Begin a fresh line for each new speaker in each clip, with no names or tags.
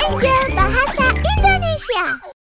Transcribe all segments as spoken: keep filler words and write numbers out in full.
Angel Bahasa Indonesia.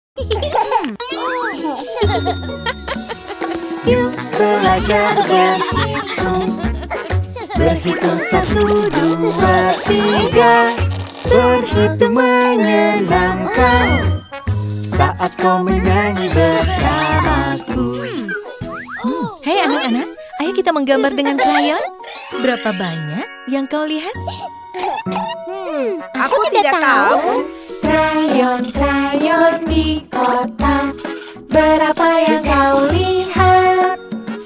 Yuk belajar berhitung. Berhitung satu, dua, tiga. Berhitung menyenangkan saat kau menyanyi bersamaku.
Hmm, hei anak-anak, ayo kita menggambar dengan krayon. Berapa banyak yang kau lihat?
Hmm, aku tidak tahu.
Krayon-krayon di kotak, berapa yang kau lihat?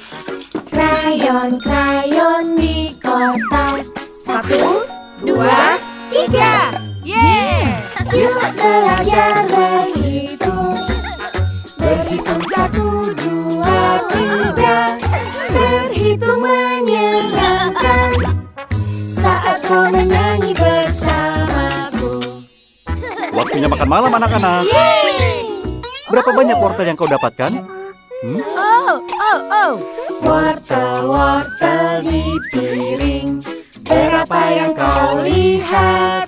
Krayon-krayon di kotak.
Satu, dua, tiga. Yeay!
Yuk belajar berhitung. Berhitung satu, dua, tiga. Berhitung menyenangkan saat kau menyanyi bersamaku.
Waktunya makan malam anak-anak. Berapa banyak wortel yang kau dapatkan? Hmm?
Oh, oh, oh.
Wortel-wortel di piring, berapa yang kau lihat?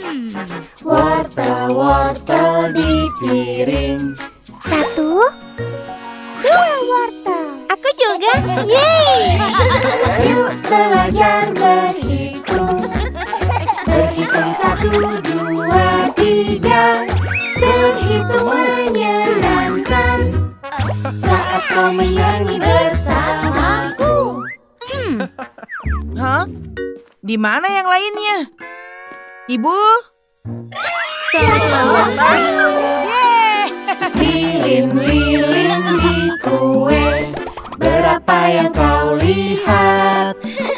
Wortel-wortel di piring.
Satu, dua wortel. Aku juga. Yeay!
Yuk belajar berhitung. Berhitung satu, dua, tiga. Berhitung menyenangkan saat kau menyanyi bersamaku.
Hah? Di mana yang lainnya? Ibu?
Selamat
Yeay!
lilin-lilin di kue, berapa yang kau lihat?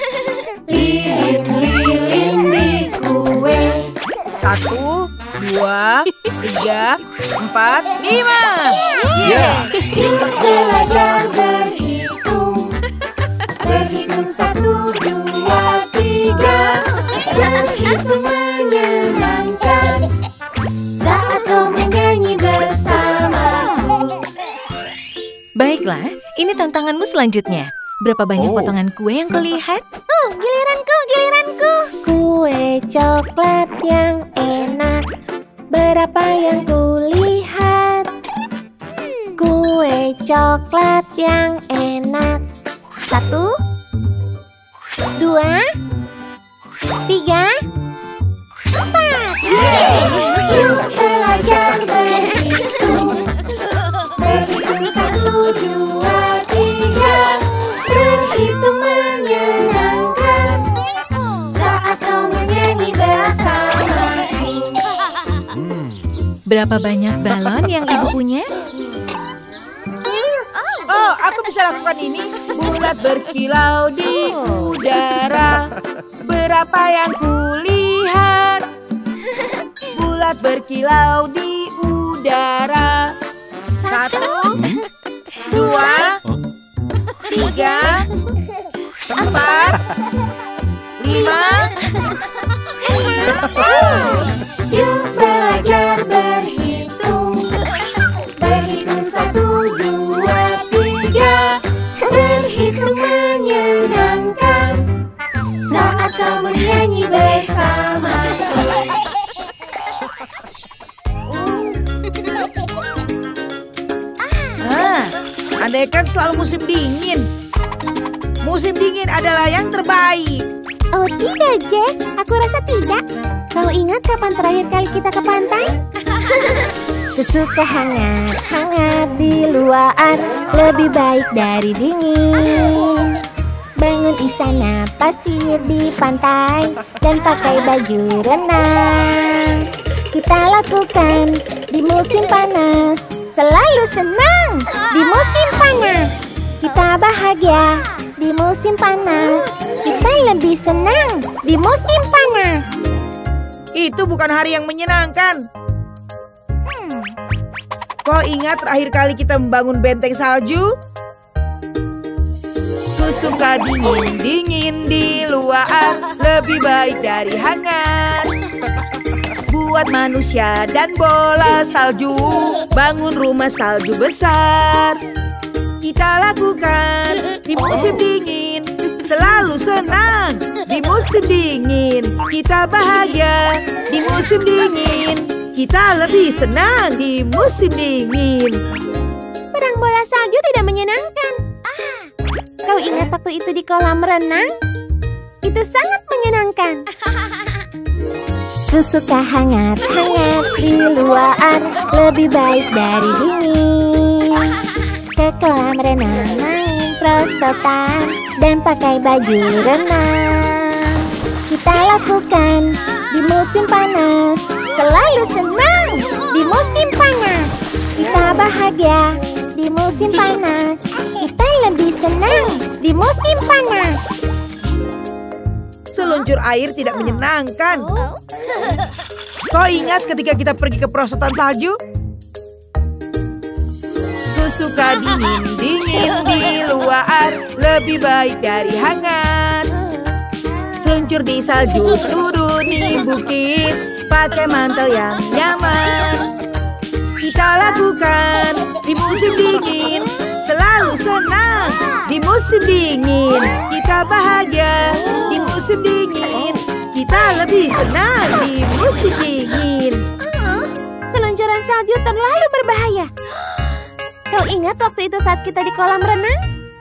Lilin-lilin di kue.
Satu, dua, tiga, empat, lima.
Ya.
Yuk belajar berhitung. Berhitung satu, dua, tiga. Berhitung menyenangkan saat kau menyanyi bersamaku.
Baiklah, ini tantanganmu selanjutnya. Berapa banyak
Oh.
potongan kue yang kau lihat?
Oh, giliranku, giliranku.
Kue coklat yang enak, berapa yang kulihat? Kue coklat yang enak.
Satu, dua, tiga, empat.
Yuk belajar berhitung. Berhitung satu, dua, tiga. Berhitung menyenangkan saat kau menyanyi bersamaku.
Berapa banyak balon yang ibu punya?
Oh, aku bisa lakukan ini. Bulat berkilau di udara, berapa yang kulihat? Bulat berkilau di udara. Satu, dua, tiga, empat, lima, enam.
Yuk belajar berhitung. Berhitung satu, dua, tiga. Berhitung menyenangkan saat kau menyanyi bersamaku.
Ah, andaikan selalu musim dingin. Musim dingin adalah yang terbaik.
Oh tidak, Jack. Aku rasa tidak. Kau ingat kapan terakhir kali kita ke pantai?
Kusuka hangat, hangat di luar, lebih baik dari dingin. Bangun istana pasir di pantai dan pakai baju renang. Kita lakukan di musim panas, selalu senang di musim panas. Kita bahagia di musim panas, kita lebih senang di musim panas.
Itu bukan hari yang menyenangkan.
Hmm.
Kau ingat terakhir kali kita membangun benteng salju? Ku suka dingin-dingin di luar, lebih baik dari hangat. Buat manusia dan bola salju, bangun rumah salju besar. Kita lakukan di musim dingin, selalu senang di musim dingin. Kita bahagia di musim dingin, kita lebih senang di musim dingin.
Perang bola salju tidak menyenangkan. Ah, kau ingat waktu itu di kolam renang? Itu sangat menyenangkan. Ku suka hangat-hangat di luar, lebih baik dari dingin. Ke kolam renang main prosotan dan pakai baju renang. Kita lakukan di musim panas, selalu senang di musim panas. Kita bahagia di musim panas, kita lebih senang di musim panas.
Seluncur air tidak menyenangkan. Kau ingat ketika kita pergi ke perosotan salju? Ku suka dingin-dingin di luar, lebih baik dari hangat. Seluncur di salju, turun di bukit, pakai mantel yang nyaman. Kita lakukan di musim dingin, selalu senang di musim dingin. Kita bahagia di musim dingin, kita lebih senang di musim dingin.
Seluncuran salju terlalu berbahaya. Kau ingat waktu itu saat kita di kolam renang?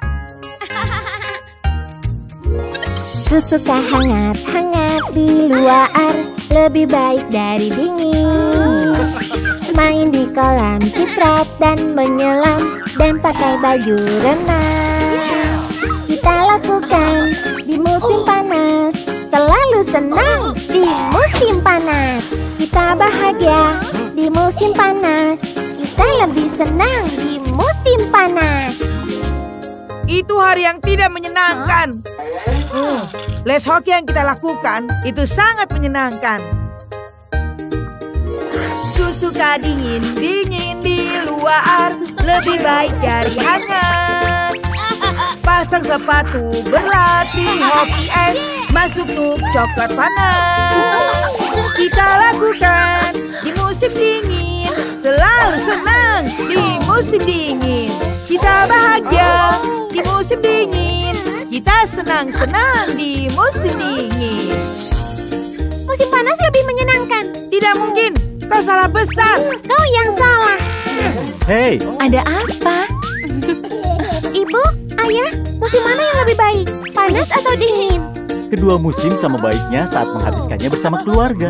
Ku suka hangat-hangat di luar, lebih baik dari dingin. Main di kolam ciprat dan menyelam, dan pakai baju renang. Kita lakukan di musim panas, selalu senang di musim panas. Kita bahagia di musim panas, kita lebih senang di musim panas.
Itu hari yang tidak menyenangkan. Hmm, les hoki yang kita lakukan itu sangat menyenangkan. Ku suka dingin-dingin di luar, lebih baik dari hangat. Pasang sepatu berlatih hoki es, masuk tuh coklat panas. Kita lakukan di musim dingin, selalu senang di musim dingin. Kita bahagia di musim dingin, kita senang-senang di musim dingin.
Musim panas lebih menyenangkan.
Tidak mungkin, kau salah besar.
Kau yang salah.
Hei,
Ada apa?
Ibu, ayah, musim mana yang lebih baik? Panas atau dingin?
kedua musim sama baiknya saat menghabiskannya bersama keluarga.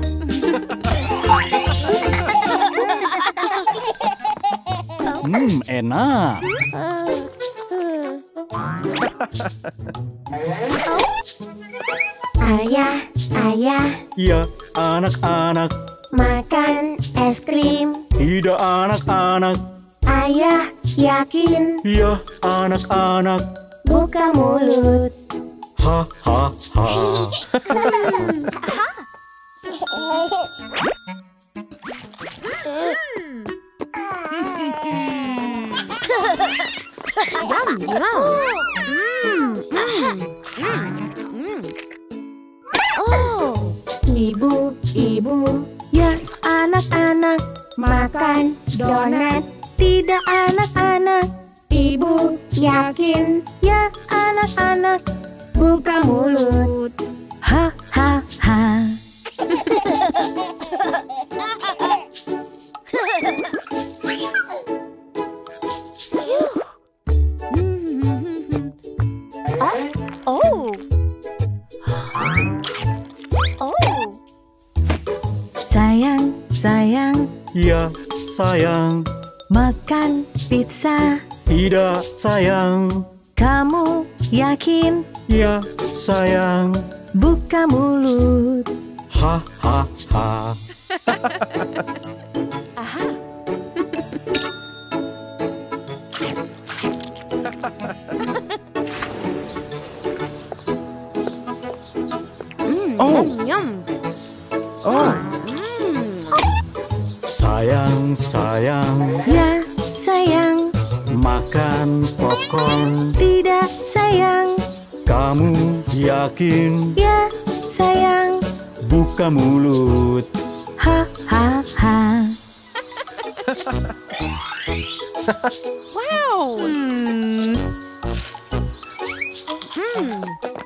Hmm, enak.
Ayah, ayah,
Iya, anak-anak.
makan es krim.
Tidak, anak-anak.
Ayah, yakin,
Iya, anak-anak.
buka mulut.
Ha, ha, ha.
Ibu, ibu, ya anak-anak, makan donat. Tidak anak-anak. Ibu, yakin, ya anak-anak, buka mulut.
Ha, ha, ha.
Oh. Oh.
Sayang, sayang,
Iya, sayang.
makan pizza.
Tidak, sayang.
Kamu yakin?
Iya, sayang.
Buka mulut.
Ha, ha, ha. Oh. Oh. Sayang, sayang.
Ya, sayang.
Makan popcorn.
Tidak, sayang.
Kamu yakin?
Ya, sayang.
Buka mulut.
Ha, ha, ha.
Wow.
Hmm.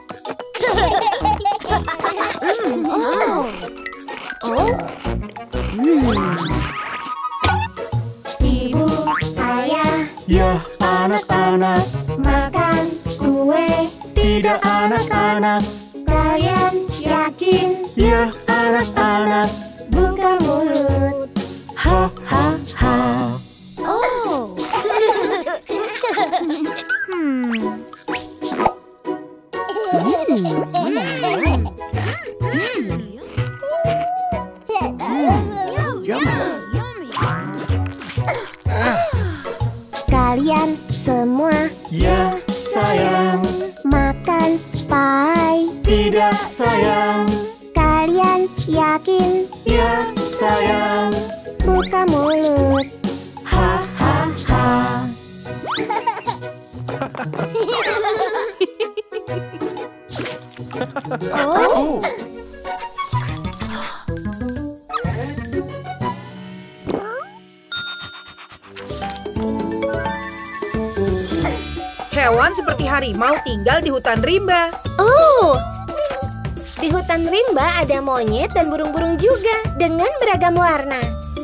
Oh. Oh. Ibu, ayah,
Ya anak-anak,
makan kue.
tidak anak-anak.
Kalian yakin?
Ya anak-anak,
Buka mulut.
ha ha ha.
Oh. Kalian semua
Ya sayang,
makan pie.
tidak sayang.
Kalian yakin?
Ya sayang,
Buka mulut.
ha ha ha.
Oh.
Hewan seperti harimau tinggal di hutan rimba.
Oh, di hutan rimba ada monyet dan burung-burung juga dengan beragam warna.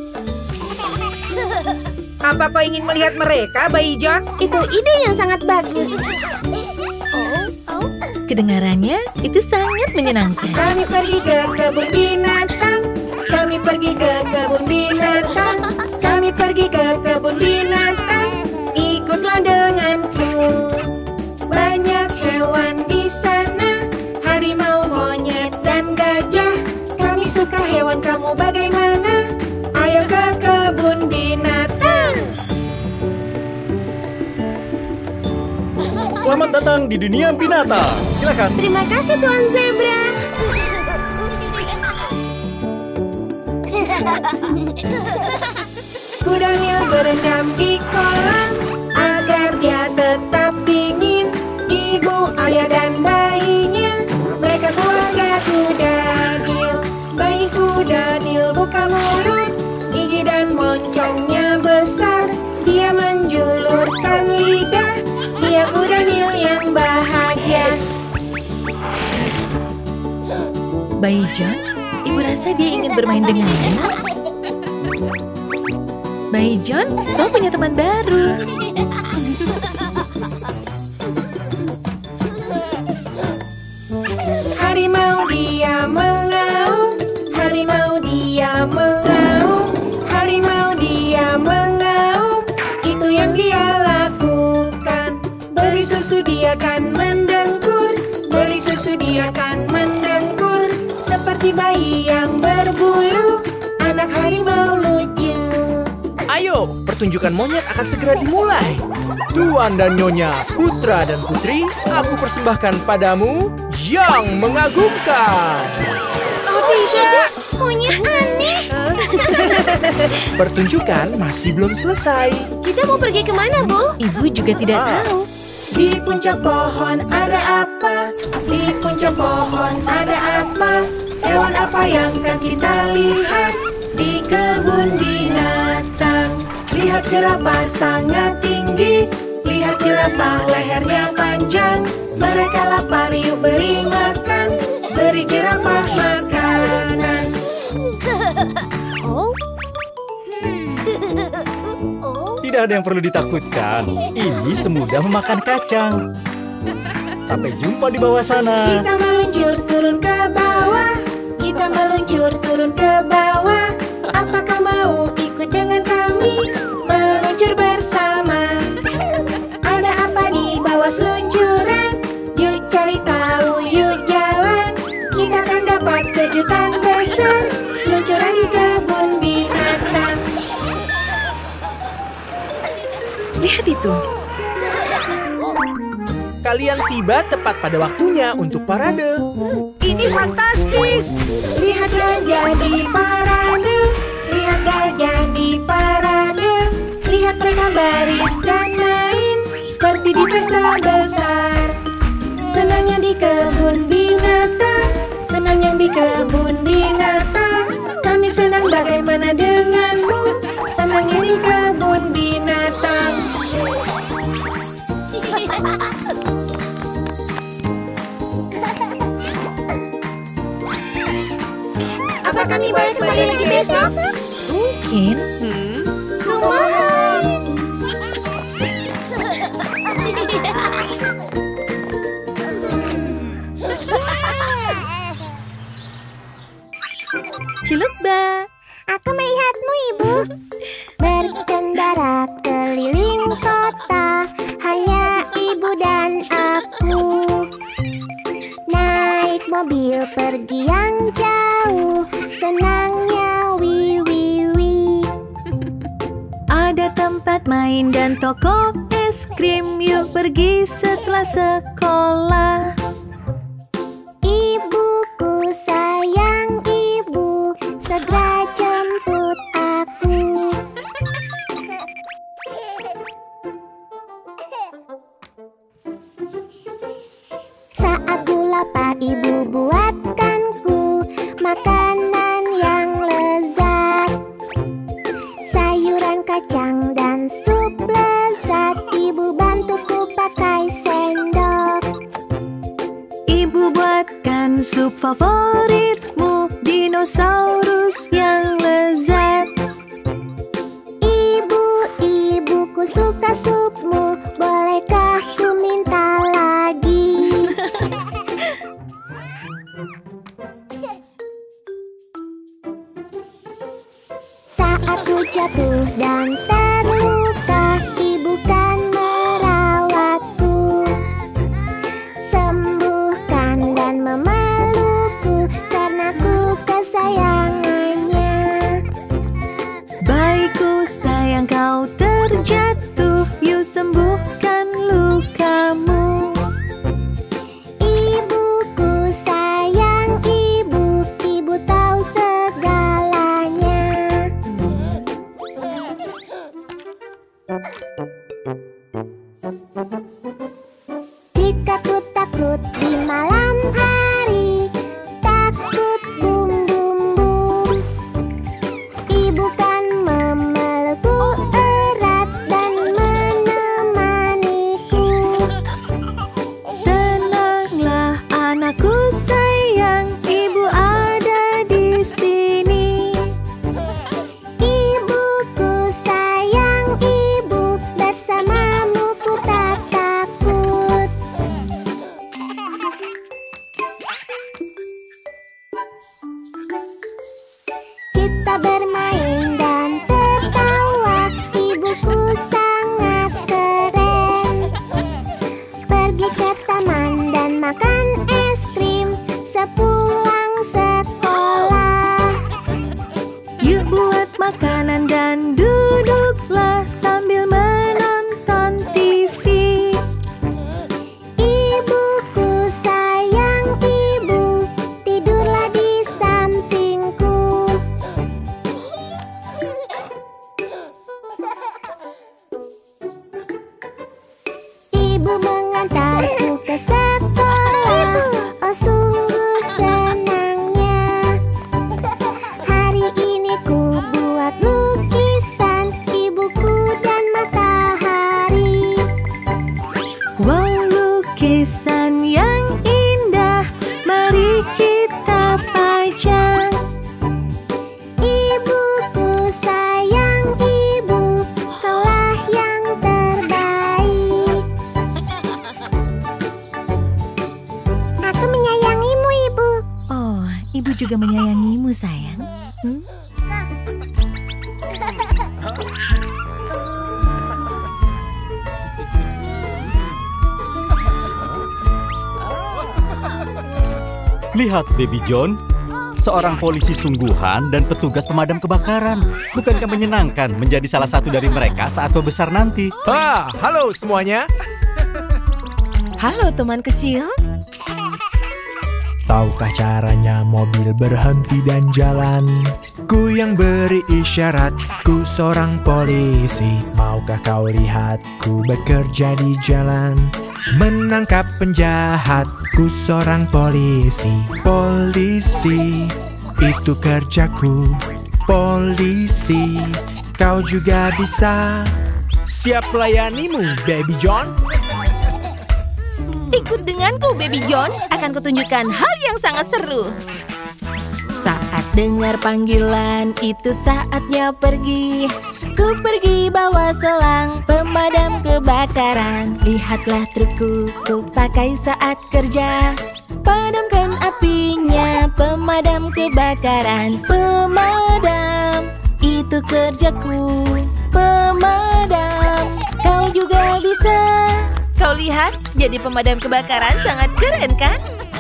Apa kau ingin melihat mereka, Bayi John?
Itu ide yang sangat bagus.
Kedengarannya itu sangat menyenangkan.
Kami pergi ke kebun binatang. Kami pergi ke kebun binatang. Kami pergi ke kebun binatang. Ikutlah denganku. Banyak hewan di sana. Harimau, monyet, dan gajah. Kami suka hewan, kamu bagaimana? Ayo ke kebun binatang.
Selamat datang di dunia binatang. Silakan.
Terima kasih Tuan Zebra.
Kuda Nil berendam di kolam agar dia tetap dingin. Ibu, ayah, dan bayinya, mereka keluarga kuda Nil. Bayi kuda Nil buka mulut, gigi dan moncongnya besar. Dia menjulurkan lidah, dia kuda Nil yang bahagia.
Bayi John, ibu rasa dia ingin bermain dengannya. Bayi John, kau punya teman baru.
Harimau dia mengaum, harimau dia mengaum, harimau dia mengaum. Itu yang dia lakukan. Beri susu dia kan mendengkur, beri susu dia kan mendengkur. Seperti bayi yang berbulu, anak harimau lucu.
Ayo, pertunjukan monyet akan segera dimulai. Tuan dan Nyonya, putra dan putri, aku persembahkan padamu yang mengagumkan.
Oh tidak,
Monyet aneh.
Pertunjukan masih belum selesai.
Kita mau pergi kemana, Bu?
Ibu juga tidak tahu.
di puncak pohon ada apa? Di puncak pohon ada apa? Hewan apa yang kan kita lihat di kebun binatang? Lihat jerapah sangat tinggi, lihat jerapah lehernya panjang. Mereka lapar, yuk beri makan, beri jerapah makanan.
Oh.
Tidak ada yang perlu ditakutkan. Ini semudah memakan kacang. Sampai jumpa di bawah sana.
Kita meluncur turun ke bawah, kita meluncur turun ke bawah. Apakah mau ikut dengan kami meluncur bersama? Ada apa di bawah seluncuran? Yuk cari tahu, yuk jalan. Kita akan dapat kejutan besar. Seluncuran di kebun binatang.
Lihat itu.
Kalian tiba tepat pada waktunya untuk parade.
Ini fantastis. Lihat gajah di parade, lihat gajah di parade. Lihat mereka baris dan main seperti di pesta besar. Senangnya di kebun binatang, senangnya di kebun binatang. Kami senang bagaimana denganmu, senangnya di kebun binatang.
Apa kami boleh kembali lagi besok?
Mungkin.
Hmm?
Cilukba.
Aku melihatmu, Ibu. Berkendara keliling kota, hanya Ibu dan aku. Naik mobil pergi yang jauh, senangnya wi wi wi.
Ada tempat main dan toko es krim, yuk pergi setelah sekolah.
Ibuku sayang Ibu, segera jemput aku. Saat ku lapar Ibu buatkanku makanan yang lezat. Sayuran kacang dan sup lezat, Ibu bantuku pakai sendok.
Ibu buatkan sup favoritmu, dinosaurus yang lezat.
Ibu, ibuku suka supmu, bolehkah ku minta lagi? Saat ku jatuh dan terluka, Ibu kan merawatku. Sembuhkan dan memelukku, karena ku kesayangannya.
Baikku sayang, kau terjatuh, yuk sembuhkan lukamu.
Ibuku sayang Ibu, Ibu tahu segalanya. Jika ku takut di malam hari, takut bum bum bum, Ibu kan memelukku erat dan menemaniku.
Tenanglah anakku sayang, Ibu ada di sini.
Ibuku sayang Ibu, bersamamu ku tak takut. Kita bermain dan tertawa, Ibuku sangat keren. Pergi ke taman dan makan es krim sepulang sekolah.
Yuk buat makanan dan duduklah sambil menonton T V.
Ibuku sayang Ibu, tidurlah di sampingku. Ibu mengantarku ke sekolah, oh sungguh senangnya. Hari ini ku buat lukisan ibuku dan matahari.
Wow, lukisan yang indah, mari kita pajang.
Ibuku sayang Ibu, kaulah yang terbaik. Aku menyayangimu Ibu.
Oh, Ibu juga menyayangimu sayang. Hmm?
Lihat Baby John, seorang polisi sungguhan dan petugas pemadam kebakaran. Bukankah menyenangkan menjadi salah satu dari mereka saat kau besar nanti?
Ah, halo semuanya.
Halo teman kecil.
Tahukah caranya mobil berhenti dan jalan? Ku yang beri isyarat, ku seorang polisi. Maukah kau lihat ku bekerja di jalan? Menangkap penjahat, ku seorang polisi. Polisi, itu kerjaku. Polisi, kau juga bisa. Siap melayanimu, Baby John.
Ikut denganku Baby John, akan kutunjukkan hal yang sangat seru.
Saat dengar panggilan, itu saatnya pergi. Ku pergi bawa selang pemadam kebakaran. Lihatlah trukku, ku pakai saat kerja. Padamkan apinya, pemadam kebakaran. Pemadam, itu kerjaku. Pemadam, kau juga bisa. Kau lihat, jadi pemadam kebakaran sangat keren kan?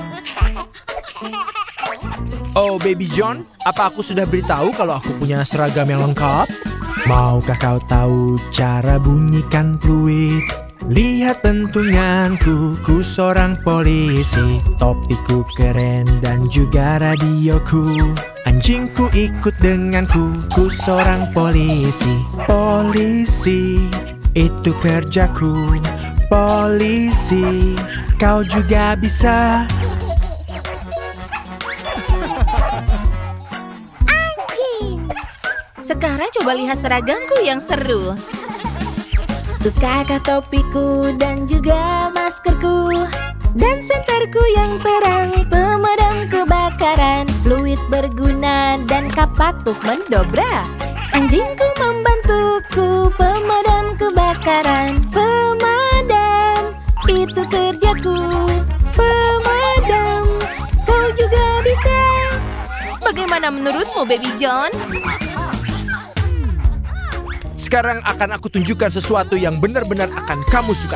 Oh, Baby John, apa aku sudah beritahu kalau aku punya seragam yang lengkap? Maukah kau tahu cara bunyikan fluid? Lihat pentunganku, ku seorang polisi. Topiku keren dan juga radioku. Anjingku ikut denganku, ku seorang polisi. Polisi, itu kerjaku. Polisi, kau juga bisa.
Sekarang coba lihat seragamku yang seru. Sukakah topiku dan juga maskerku? Dan senterku yang terang, pemadam kebakaran. Fluid berguna dan kapak tuh mendobrak. Anjingku membantuku, pemadam kebakaran. Pemadam, itu kerjaku. Pemadam, kau juga bisa. Bagaimana menurutmu, Baby John?
Sekarang akan aku tunjukkan sesuatu yang benar-benar akan kamu sukai.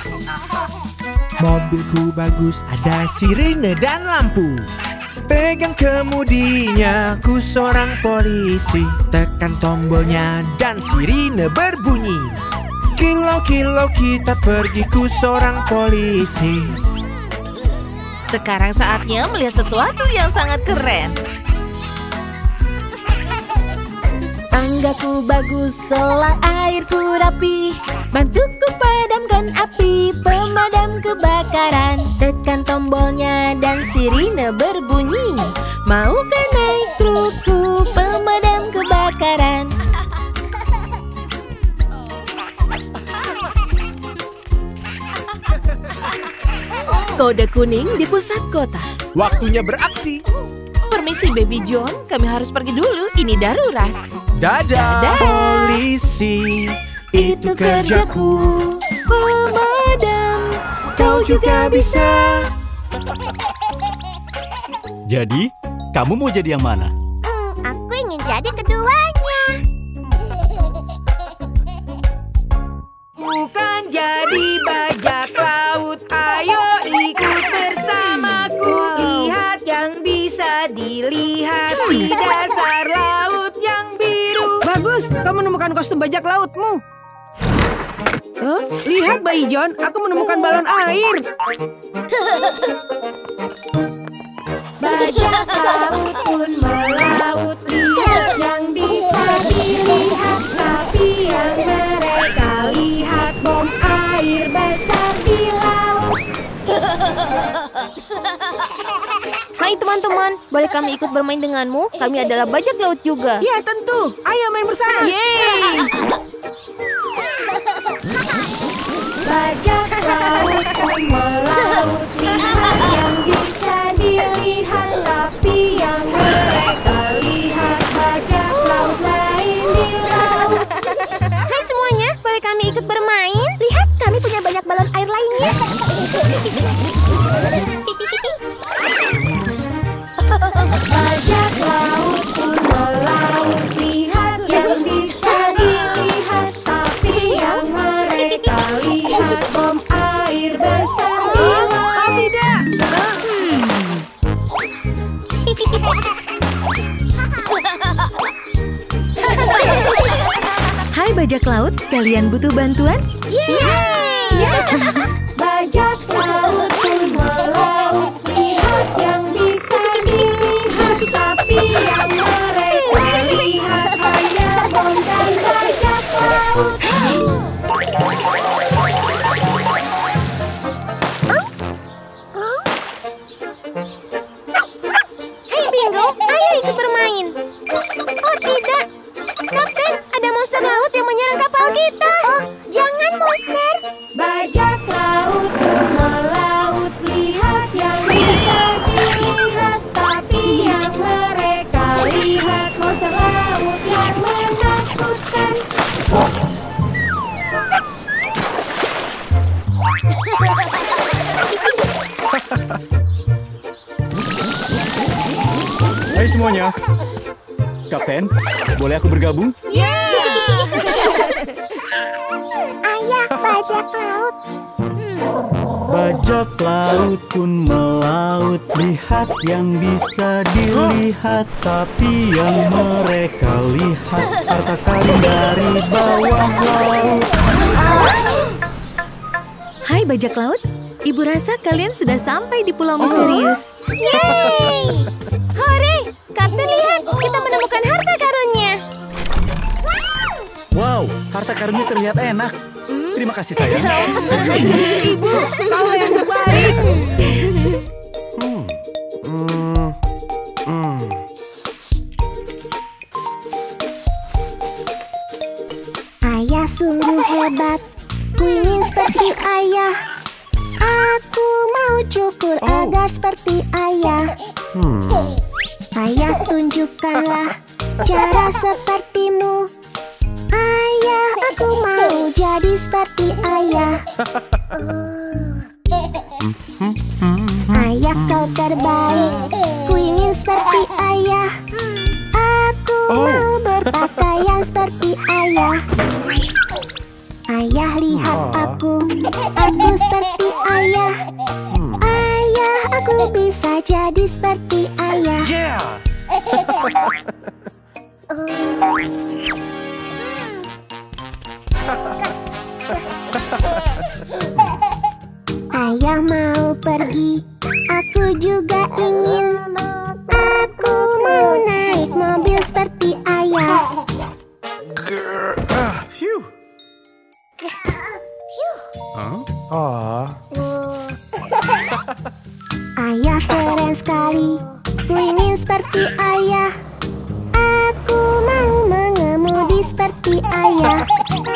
Mobilku bagus, ada sirine dan lampu. Pegang kemudinya, ku seorang polisi. Tekan tombolnya dan sirine berbunyi. Kilau-kilau kita pergi, ku seorang polisi.
Sekarang saatnya melihat sesuatu yang sangat keren. Tanggaku bagus, selang airku rapi. Bantuku padamkan api, pemadam kebakaran. Tekan tombolnya dan sirine berbunyi. Maukah naik trukku, pemadam kebakaran? Kode kuning di pusat kota.
Waktunya beraksi.
Permisi, Baby John, kami harus pergi dulu. Ini darurat.
Dadah,
Dadah.
polisi, itu kerjaku.
Pemadam,
Kau juga bisa.
Jadi, kamu mau jadi yang mana?
Hmm, aku ingin jadi keduanya.
Bukan jadi bajak laut, ayo ikut bersamaku. Lihat yang bisa dilihat di dasar laut yang biru. Bagus, kamu menemukan kostum bajak lautmu. Huh? Lihat, Bayi John, aku menemukan balon air.
Bajak laut pun melaut, lihat yang bisa dilihat. Tapi yang mereka lihat bom air besar di laut.
Hai teman-teman, boleh kami ikut bermain denganmu? Kami adalah bajak laut juga.
Ya tentu, ayo main bersama.
yeay!
Bajak laut pun melaut, lihat yang bisa dilihat. Tapi yang mereka lihat bajak laut lain di laut.
Hai semuanya, boleh kami ikut bermain? Lihat, kami punya banyak balon air lainnya.
Bajak laut pun melaut, lihat yang bisa dilihat. Tapi yang mereka lihat bom air besar di laut.
Oh tidak.
Hai bajak laut, kalian butuh bantuan?
Bajak laut pun melaut, lihat yang bisa dilihat. Tapi yang mereka lihat hanya bom dan bajak laut.
Hei Bingo, ayo ikut bermain. Oh tidak, Kapten, ada monster laut yang menyerang kapal kita. Oh, jangan monster.
Bajak laut
semuanya. Kapten, boleh aku bergabung?
Ayah, bajak laut.
Bajak laut pun melaut, lihat yang bisa dilihat, tapi yang mereka lihat harta karun dari bawah laut.
Hai bajak laut, ibu rasa kalian sudah sampai di pulau misterius.
Yeay! Hore, Kapten lihat, kita menemukan harta karunnya.
Wow, harta karunnya terlihat enak. Terima kasih sayang.
Ibu, kau yang terbaik.
Hmm. Hmm. Hmm.
Ayah sungguh hebat, ku ingin seperti ayah. Aku mau cukur agar seperti ayah.
Hmm.
Ayah, tunjukkanlah cara sepertimu. Ayah, aku mau jadi seperti ayah. Ayah, kau terbaik, ku ingin seperti ayah. Aku mau berpakaian seperti ayah. Ayah, lihat aku, aku seperti ayah. Ayah, aku bisa jadi seperti ayah.
Yeah.
Ayah mau pergi, aku juga ingin. Aku mau naik mobil seperti ayah.
Phew. Ah.
Ayah keren sekali, ku ingin seperti ayah. Aku mau mengemudi seperti ayah.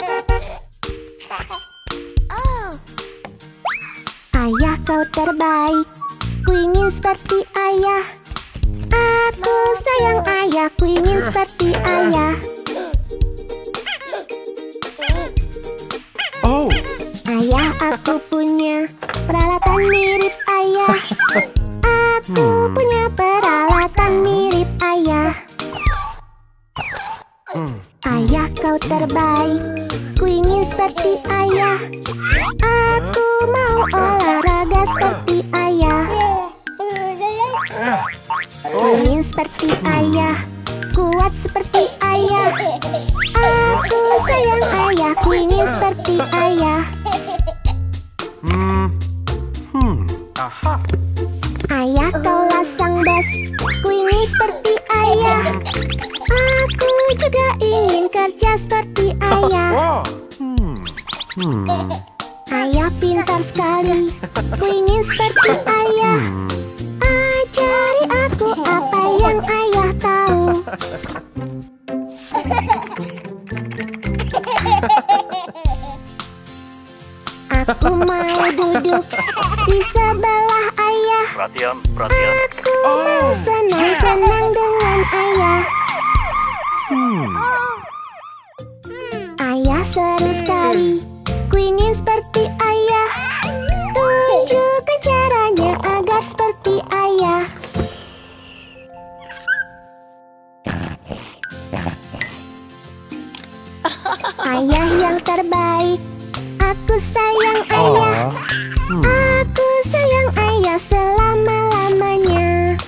Ayah, kau terbaik, ku ingin seperti ayah. Aku sayang ayah, ku ingin seperti ayah.
Oh.
Ayah, aku punya peralatan mirip ayah. Aku punya peralatan mirip ayah. Ayah, kau terbaik, ku ingin seperti ayah. Aku mau olahraga seperti ayah. Ku ingin seperti ayah, kuat seperti ayah. Aku sayang ayah, ku ingin seperti ayah.
Hmm. Hmm. Aha.
Ayah, kaulah sang bos, ku ingin seperti ayah. Aku juga ingin kerja seperti ayah.
Oh. Hmm. Hmm.
Ayah pintar sekali, ku ingin seperti ayah. Ajari aku apa yang ayah tahu. Aku mau duduk di sebelah ayah.
Perhatian, perhatian.
Aku mau senang-senang dengan ayah. Ayah seru sekali, ku ingin seperti ayah. Tunjukkan caranya agar seperti ayah. Ayah yang terbaik, aku sayang ayah. Aku sayang ayah selama-lamanya.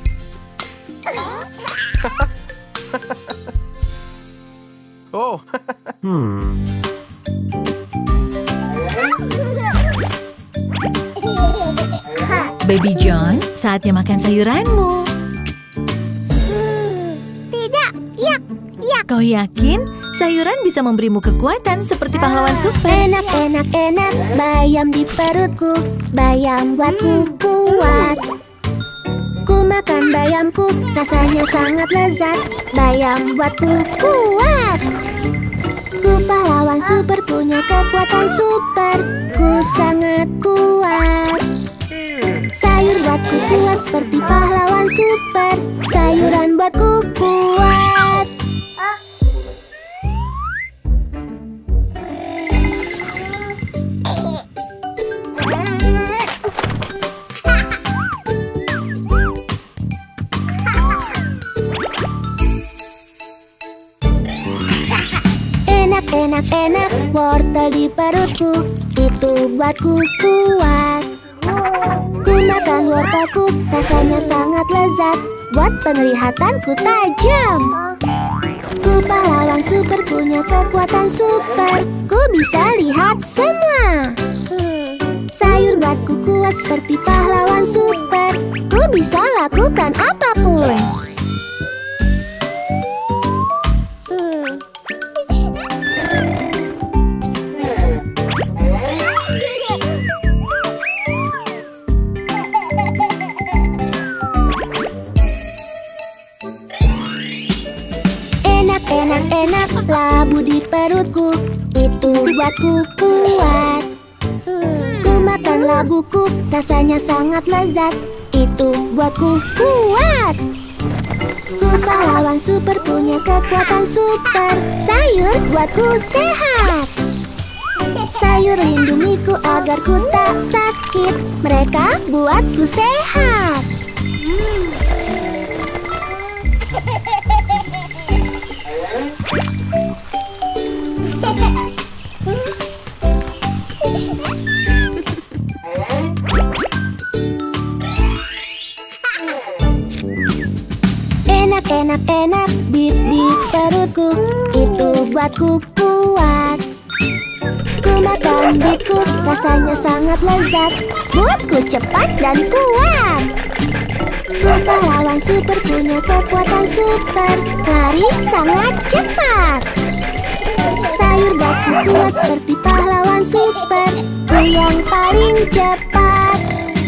Oh. Hmm.
Baby John, saatnya makan sayuranmu.
Tidak, yak, yak.
Kau yakin sayuran bisa memberimu kekuatan seperti pahlawan super?
Enak, enak, enak, bayam di perutku. Bayam buatku kuat. Ku makan bayamku, rasanya sangat lezat. Bayam buatku kuat. Ku pahlawan super, punya kekuatan super. Ku sangat kuat. Sayur buatku kuat seperti pahlawan super. Sayuran buatku kuat. Enak-enak wortel di perutku, itu buatku kuat. Ku makan wortelku, rasanya sangat lezat, buat penglihatanku tajam. Ku pahlawan super, punya kekuatan super, ku bisa lihat semua. Sayur buatku kuat seperti pahlawan super, ku bisa lakukan apapun. Enak-enak labu di perutku, itu buatku kuat. Ku makan labuku, rasanya sangat lezat, itu buatku kuat. Ku pahlawan super, punya kekuatan super, sayur buatku sehat. Sayur lindungiku agar ku tak sakit, mereka buatku sehat. Enak-enak bit di perutku, itu buatku kuat. Ku makan bitku, rasanya sangat lezat, buatku cepat dan kuat. Ku pahlawan super, punya kekuatan super, lari sangat cepat. Sayur buatku kuat seperti pahlawan super, ku yang paling cepat.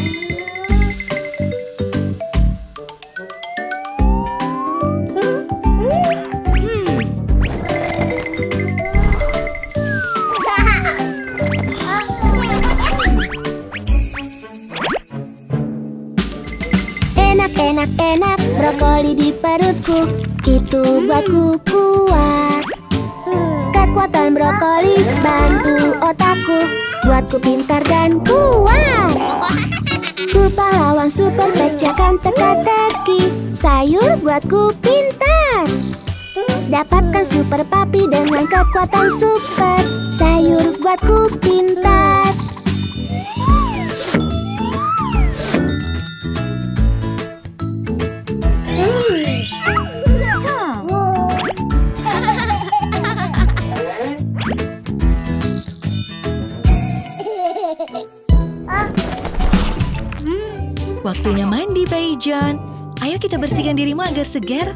Enak-enak brokoli di perutku, itu buatku kuat. Kekuatan brokoli bantu otakku, buatku pintar dan kuat. Ku pahlawan super, pecahkan teka-teki, sayur buatku pintar. Dapatkan super papi dengan kekuatan super, sayur buatku pintar.
Waktunya mandi, Bayi John. Ayo kita bersihkan dirimu agar segar.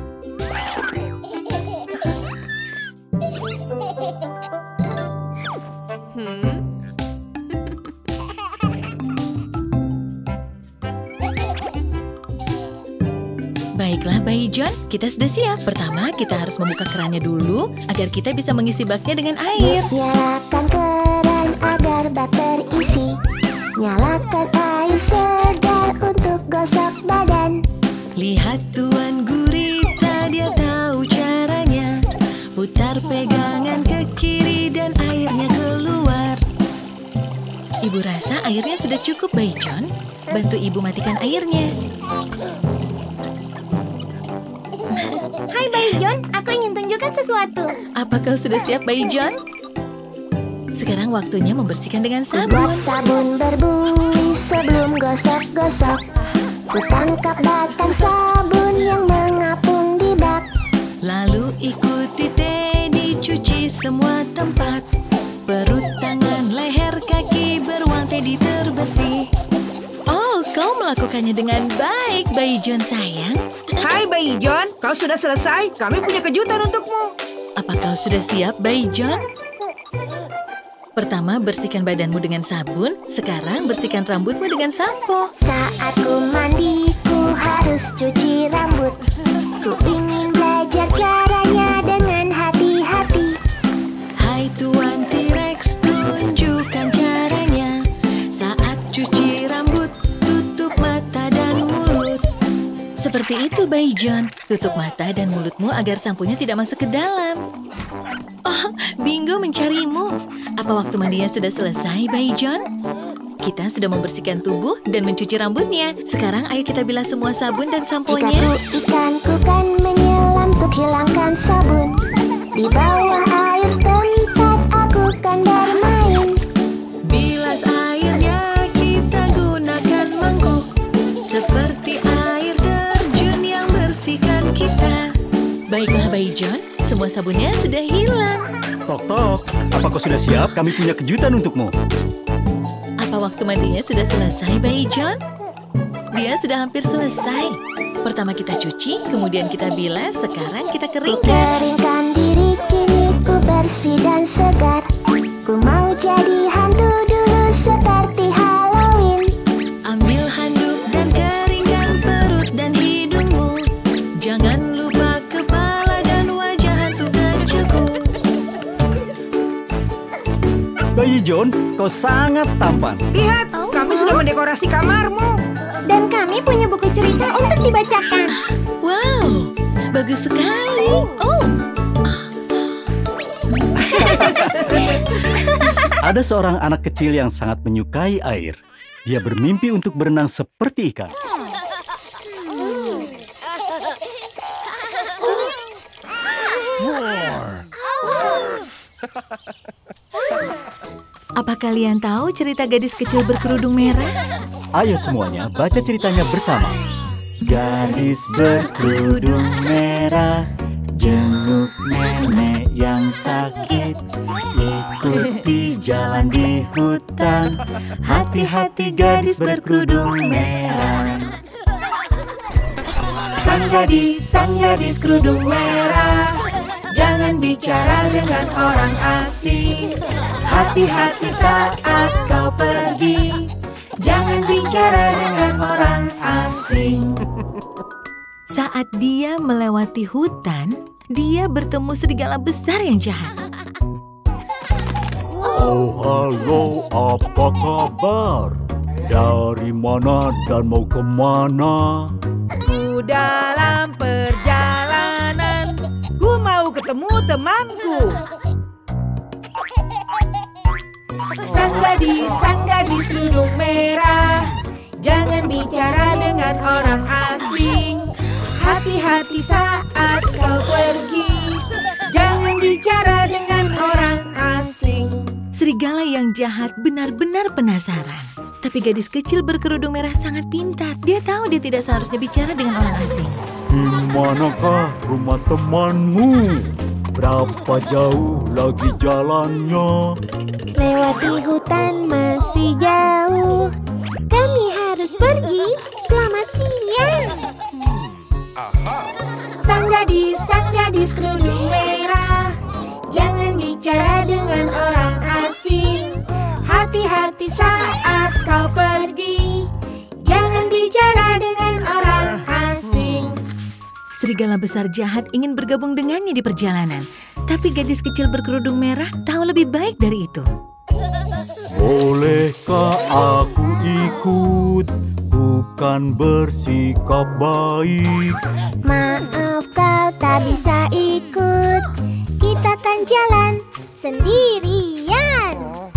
Baiklah, Bayi John, kita sudah siap. Pertama, kita harus membuka kerannya dulu agar kita bisa mengisi baknya dengan air.
Nyalakan keran agar bak terisi. Nyalakan air segar untuk gosok badan.
Lihat Tuan Gurita, dia tahu caranya. Putar pegangan ke kiri dan airnya keluar. Ibu rasa airnya sudah cukup, Bayi John. Bantu ibu matikan airnya.
Hai Bayi John, aku ingin tunjukkan sesuatu.
Apa kau sudah siap, Bayi John? Sekarang waktunya membersihkan dengan sabun.
Buat sabun berbunyi sebelum gosok-gosok. Ku tangkap batang sabun yang mengapung di bak.
Lalu ikuti Teddy cuci semua tempat. Perut, tangan, leher, kaki, beruang Teddy terbersih. Oh, kau melakukannya dengan baik, Bayi John sayang.
Hai Bayi John, kau sudah selesai? Kami punya kejutan untukmu.
Apa kau sudah siap, Bayi John? Pertama, bersihkan badanmu dengan sabun. Sekarang, bersihkan rambutmu dengan sampo.
Saat ku mandi, ku harus cuci rambut. Ku ingin belajar caranya dengan hati-hati.
Hai Tuan T-Rex, tunjukkan caranya. Saat cuci rambut, tutup mata dan mulut. Seperti itu, Bayi John. Tutup mata dan mulutmu agar sampunya tidak masuk ke dalam. Oh, Bingo mencarimu. Apa waktu mandinya sudah selesai, Bayi John? Kita sudah membersihkan tubuh dan mencuci rambutnya. Sekarang ayo kita bilas semua sabun dan samponya.
Jika ku ikan, ku kan menyelam untuk hilangkan sabun. Di bawah air tempat
John. Semua sabunnya sudah hilang.
Tok tok, apa kau sudah siap? Kami punya kejutan untukmu.
Apa waktu mandinya sudah selesai, Bayi John? Dia sudah hampir selesai. Pertama kita cuci, kemudian kita bilas, sekarang kita keringkan.
Keringkan diri, kini ku bersih dan segar. Ku mau jadi hantu dulu seperti Halloween.
Ambil handuk dan keringkan perut dan hidungmu. Jangan lupa kepala dan wajah hantu kecilku.
Bayi John, kau sangat tampan.
Lihat, kami sudah mendekorasi kamarmu.
Dan kami punya buku cerita untuk dibacakan.
Wow, bagus sekali. Oh,
Ada seorang anak kecil yang sangat menyukai air. Dia bermimpi untuk berenang seperti ikan.
apa kalian tahu cerita gadis kecil berkerudung merah?
Ayo semuanya baca ceritanya bersama. Gadis berkerudung merah jenguk nenek yang sakit. Ikuti jalan di hutan. Hati-hati gadis berkerudung merah.
Sang gadis, sang gadis kerudung merah, jangan bicara dengan orang asing. Hati-hati saat kau pergi, jangan bicara dengan orang asing.
Saat dia melewati hutan, dia bertemu serigala besar yang jahat.
Oh halo, apa kabar? Dari mana dan mau kemana?
Ku dalam perjalanan, ku mau ketemu temanku.
Sang gadis, sang gadis kerudung merah, jangan bicara dengan orang asing. Hati-hati saat kau pergi, jangan bicara dengan orang asing.
Serigala yang jahat benar-benar penasaran. Tapi gadis kecil berkerudung merah sangat pintar. Dia tahu dia tidak seharusnya bicara dengan orang asing.
Di manakah rumah temanmu? Berapa jauh lagi jalannya?
Lewati hutan masih jauh. Kami harus pergi. Selamat siang.
Sang gadis, sang gadis kerudung merah, jangan bicara dengan orang asing. Hati-hati saat kau pergi, jangan bicara dengan orang asing.
Serigala besar jahat ingin bergabung dengannya di perjalanan. Tapi gadis kecil berkerudung merah tahu lebih baik dari itu.
Bolehkah aku ikut? Bukan bersikap baik.
Maaf kau tak bisa ikut. Kita kan jalan sendirian.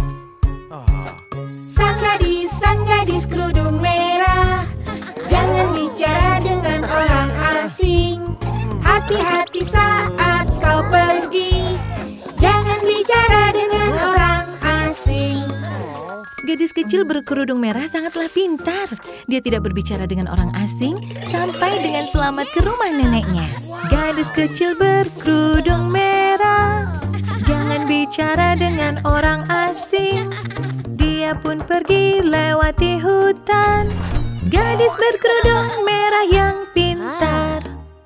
Sang gadis, sang gadis kerudung merah, jangan bicara dengan orang asing. Hati-hati saat kau pergi, jangan bicara dengan orang asing.
Gadis kecil berkerudung merah sangatlah pintar. Dia tidak berbicara dengan orang asing sampai dengan selamat ke rumah neneknya. Gadis kecil berkerudung merah, jangan bicara dengan orang asing. Dia pun pergi lewati hutan. Gadis berkerudung merah yang pintar.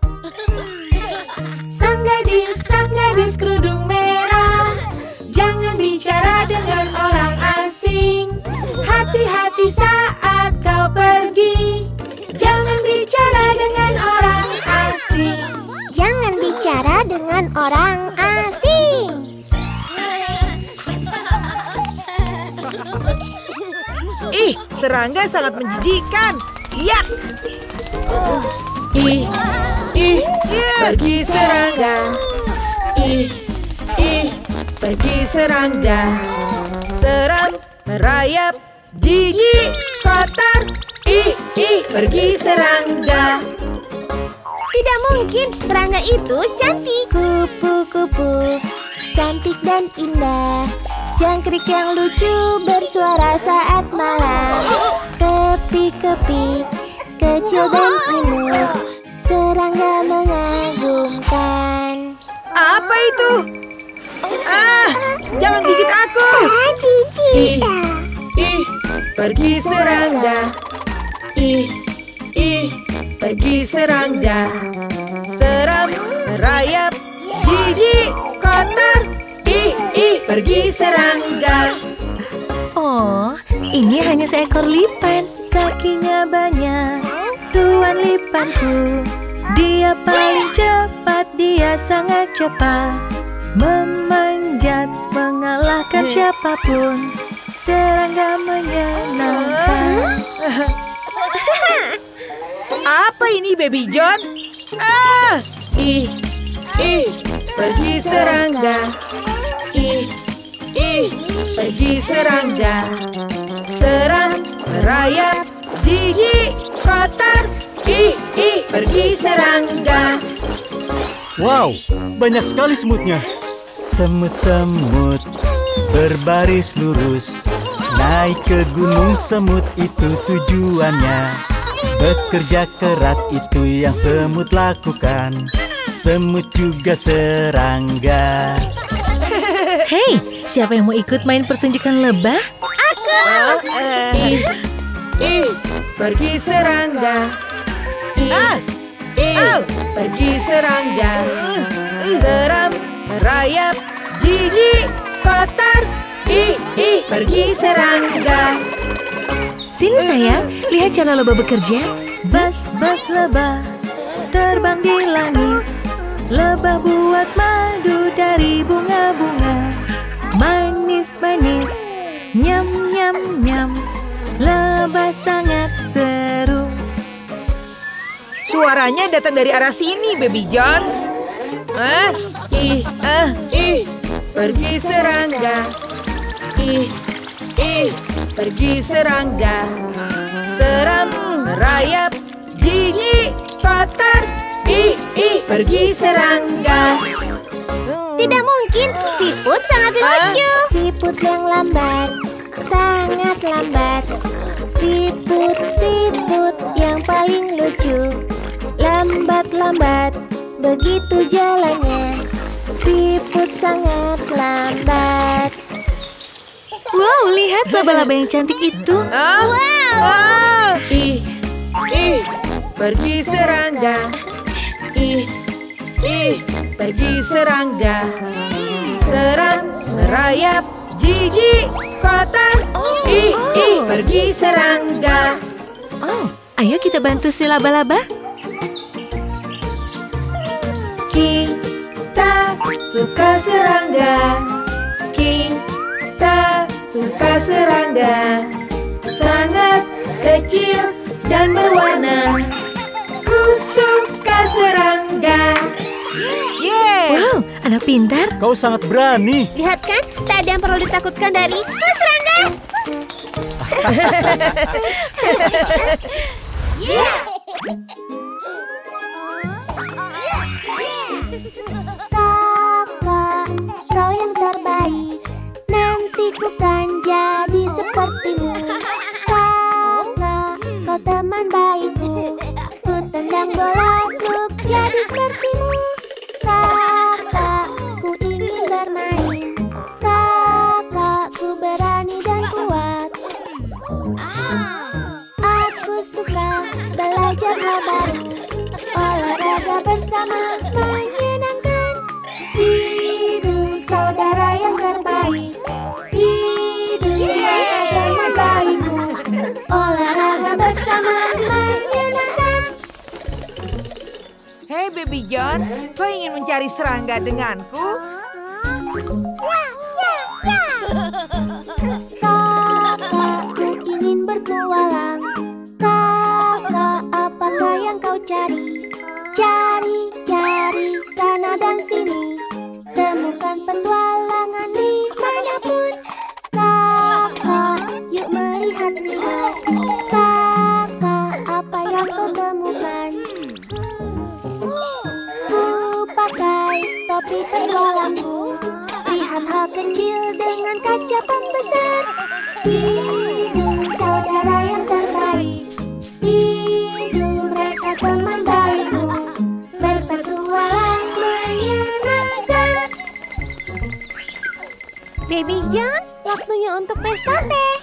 Sang gadis, sang gadis kerudung merah, jangan bicara dengan orang asing. Hati-hati saat kau pergi, jangan bicara dengan orang asing.
Jangan bicara dengan orang asing.
Ih, serangga sangat menjijikan. Yak!
Ih, ih, pergi serangga. Ih, ih, pergi serangga.
Seram, merayap, jijik,
Kotor, ih, ih, pergi serangga.
Tidak mungkin, serangga itu cantik. Kupu-kupu, cantik dan indah. Jangkrik yang lucu bersuara saat malam. Kepik-kepik, kecil dan imut. Serangga mengagumkan.
itu? Ah, jangan gigit aku.
Ah, jijik.
Ih, ih, pergi serangga. Ih, ih, pergi serangga. Seram, merayap, jijik, kotor. Ih, ih, pergi serangga.
Oh, ini hanya seekor lipan. Kakinya banyak, Tuan lipanku. Dia paling cepat, dia sangat cepat. Memanjat, mengalahkan siapapun. Serangga menyenangkan.
Apa ini, Baby John? Ah, ih, ih, pergi serangga. Ih, ih, pergi serangga. Seram, merayap, jijik, kotor. Ih, ih, pergi serangga.
Wow, banyak sekali semutnya. Semut-semut berbaris lurus. Naik ke gunung semut itu tujuannya. Bekerja keras itu yang semut lakukan. Semut juga serangga.
Hei, siapa yang mau ikut main pertunjukan lebah?
Ih, ih, pergi serangga. Ih, ih, pergi serangga. Seram, merayap, jijik, kotor. Ih, ih, pergi serangga.
Sini sayang, lihat cara lebah bekerja. Bas-bas lebah, terbang di langit. Lebah buat madu dari bunga-bunga. Manis-manis, nyam-nyam-nyam. Lebah sangat seru.
Suaranya datang dari arah sini, Baby John. Ah, ih, ah, ih, pergi serangga. Ih, ih, pergi serangga. Seram, merayap, jijik, kotor. Ih, ih, pergi serangga.
Tidak mungkin, siput sangat lucu. Siput yang lambat, sangat lambat. Siput, siput yang paling lucu. Lambat-lambat, begitu jalannya. Siput sangat lambat.
Wow, lihat laba-laba yang cantik itu.
Ah, wow. Ih, ih, pergi serangga. Ih, ih, pergi serangga. Seram, merayap, jijik, kotor. Ih, ih, pergi serangga.
Oh, ayo kita bantu si laba-laba.
Kita suka serangga. Kita suka serangga. Sangat kecil dan berwarna. Ku suka serangga. Yeay!
Wow, anak pintar.
Kau sangat berani.
Lihat kan, tak ada yang perlu ditakutkan dari Kau serangga. Kakak, kau yang terbaik. Nanti ku kan jadi sepertimu. Kakak, kau teman baikku. Ku tendang bola untuk jadi sepertimu. Kakak, ku ingin bermain. Kakak, ku berani dan kuat. Aku suka belajar hal baru. Olahraga bersama menyenangkan. Hidup saudara yang terbaik. Hidup teman baikmu. Olahraga bersama menyenangkan.
Hei Baby John, kau ingin mencari serangga denganku?
Kakak, ku ingin bertualang. Kakak, apakah yang kau cari? Cari, cari, sana dan sini. Temukan petualangan di manapun. Kakak, yuk melihat-lihat. Kakak, apa yang kau temukan? Ku pakai topi petualangku. Lihat hal kecil dengan kaca pembesar. Hidup saudara yang terbaik. Hidup mereka teman baikku. Berpetualang menyenangkan. Baby John, waktunya untuk pesta teh.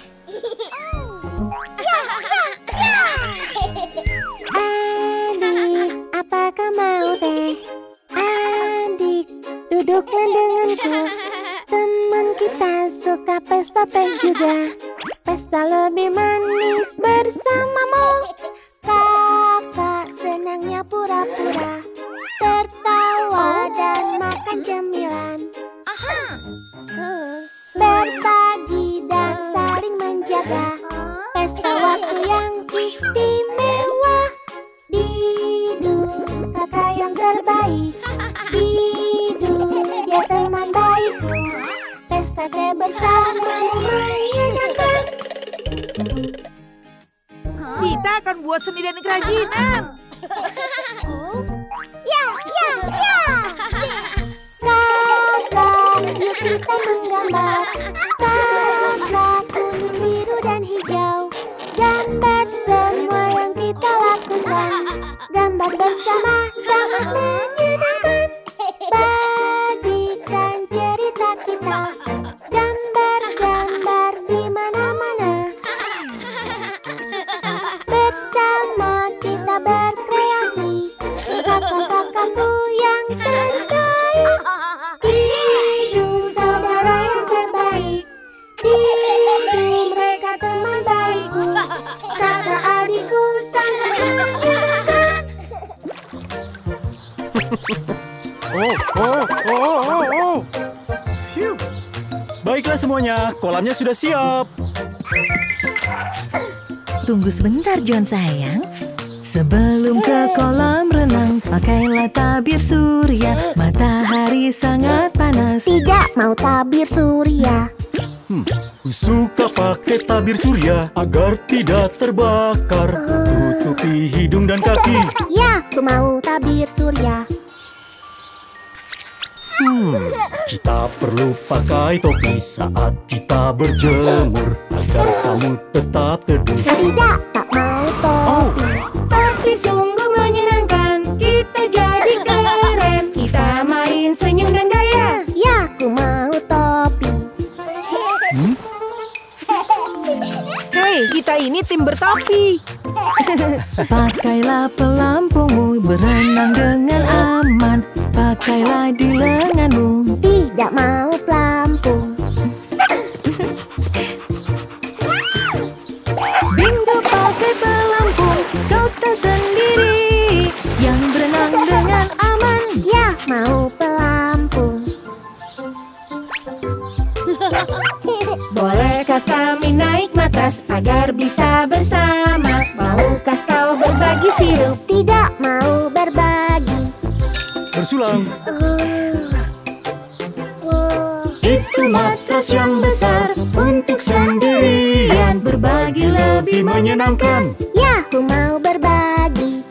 Adik, apakah mau teh? Adik, duduklah denganku. Teman kita suka pesta teh juga. Pesta lebih manis bersamamu. Kakak senangnya pura-pura, tertawa dan makan cemilan. Berbagi dan saling menjaga. Pesta waktu yang istimewa. Didu, kakak yang terbaik. Didu, dia teman baikku. Pesta teh bersama menyenangkan.
Kita akan buat seni dan kerajinan.
Ya, ya, ya. Kakak, yuk kita menggambar. Kakak, kuning, biru, dan hijau. Gambar semua yang kita lakukan. Gambar bersama sangat menyenangkan. Bagikan cerita kita. Gambar-gambar di mana-mana. Bersama kita berkreasi. Kakak-kakakku yang terbaik. Didu saudara yang terbaik. Didu mereka teman baikku. Kakak adikku sangat menyenangkan.
Oh, oh, oh, oh, oh. Phew.
Baiklah semuanya, kolamnya sudah siap.
Tunggu sebentar, John sayang. Sebelum ke kolam renang, pakailah tabir surya. Matahari sangat panas.
Tidak mau tabir surya.
Hmm, ku suka pakai tabir surya agar tidak terbakar. Tutupi hidung dan kaki.
Ya, aku mau tabir surya.
Hmm, kita perlu pakai topi saat kita berjemur agar kamu tetap teduh.
Tidak, tak mau topi.
Tapi sungguh menyenangkan. Kita jadi keren. Kita main senyum dan gaya.
Ya, aku mau topi.
Hmm?
Hei, kita ini tim bertopi.
Pakailah pelampungmu, berenang dengan aman. Pakailah di lenganmu.
Tidak mau pelampung.
Bingo pakai pelampung, kau tak sendiri. Yang berenang dengan aman.
Ya, mau pelampung.
Bolehkah kami naik matas agar bisa bersama? Maukah kau berbagi sirup?
Tidak mau berbagi.
Bersulang.
Itu matras yang besar untuk sendirian. Berbagi lebih menyenangkan.
Ya, aku mau berbagi.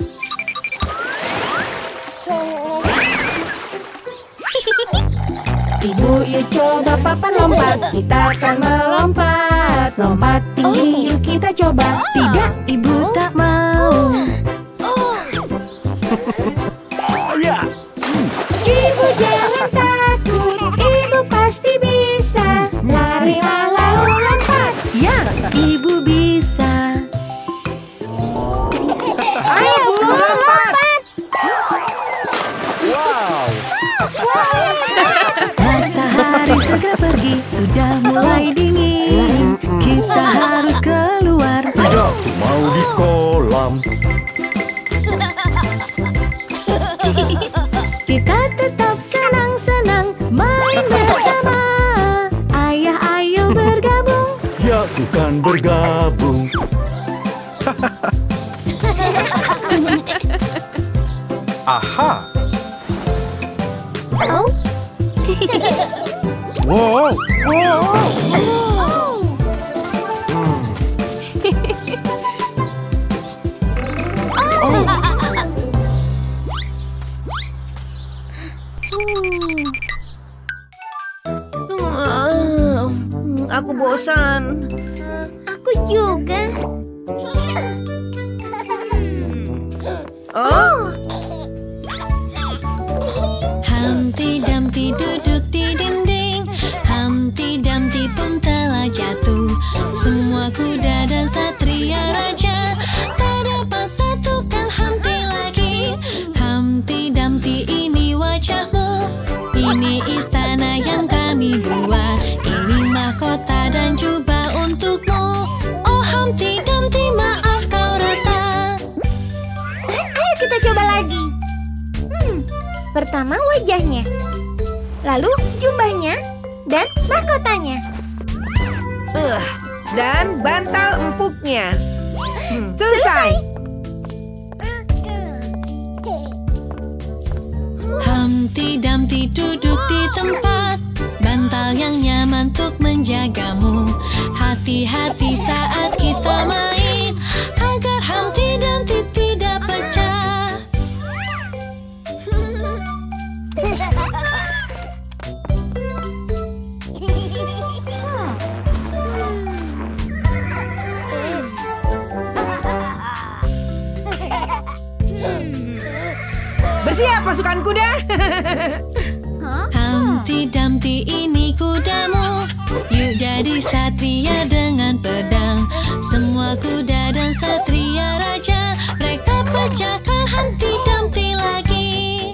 Ibu, yuk coba papan lompat. Kita akan melompat. Lompat tinggi, yuk kita coba.
Tidak, ibu tak mau.
Ya.
Ibu jangan takut, ibu pasti bisa. Larilah lalu lompat.
Ya, ibu bisa.
Ayo Bu, lompat.
Wow.
Matahari segera pergi, sudah mulai dingin. Kita harus keluar.
Tidak, ku mau di kolam.
Kita tetap senang-senang main bersama. Ayah, ayo bergabung.
Ya, ku kan bergabung.
Aha.
Oh,
Wow.
Hmm, aku bosan.
aku juga.
Oh,
Humpty Dumpty duduk di dinding. Humpty Dumpty dan jubah untukmu. Oh Humpty Dumpty, maaf kau retak.
Ayo kita coba lagi. Hmm, pertama wajahnya, lalu jubahnya dan mahkotanya.
Uh, dan bantal empuknya. Hmm, selesai.
Humpty Dumpty duduk di tempat, bantal yang nyaman untuk menjagamu. Hati-hati saat kita main, agar Humpty Dumpty tidak pecah.
Bersiap pasukan kuda.
Humpty Dumpty ini kudamu, yuk jadi satria dengan pedang. Semua kuda dan satria raja, mereka pecahkan Humpty Dumpty lagi.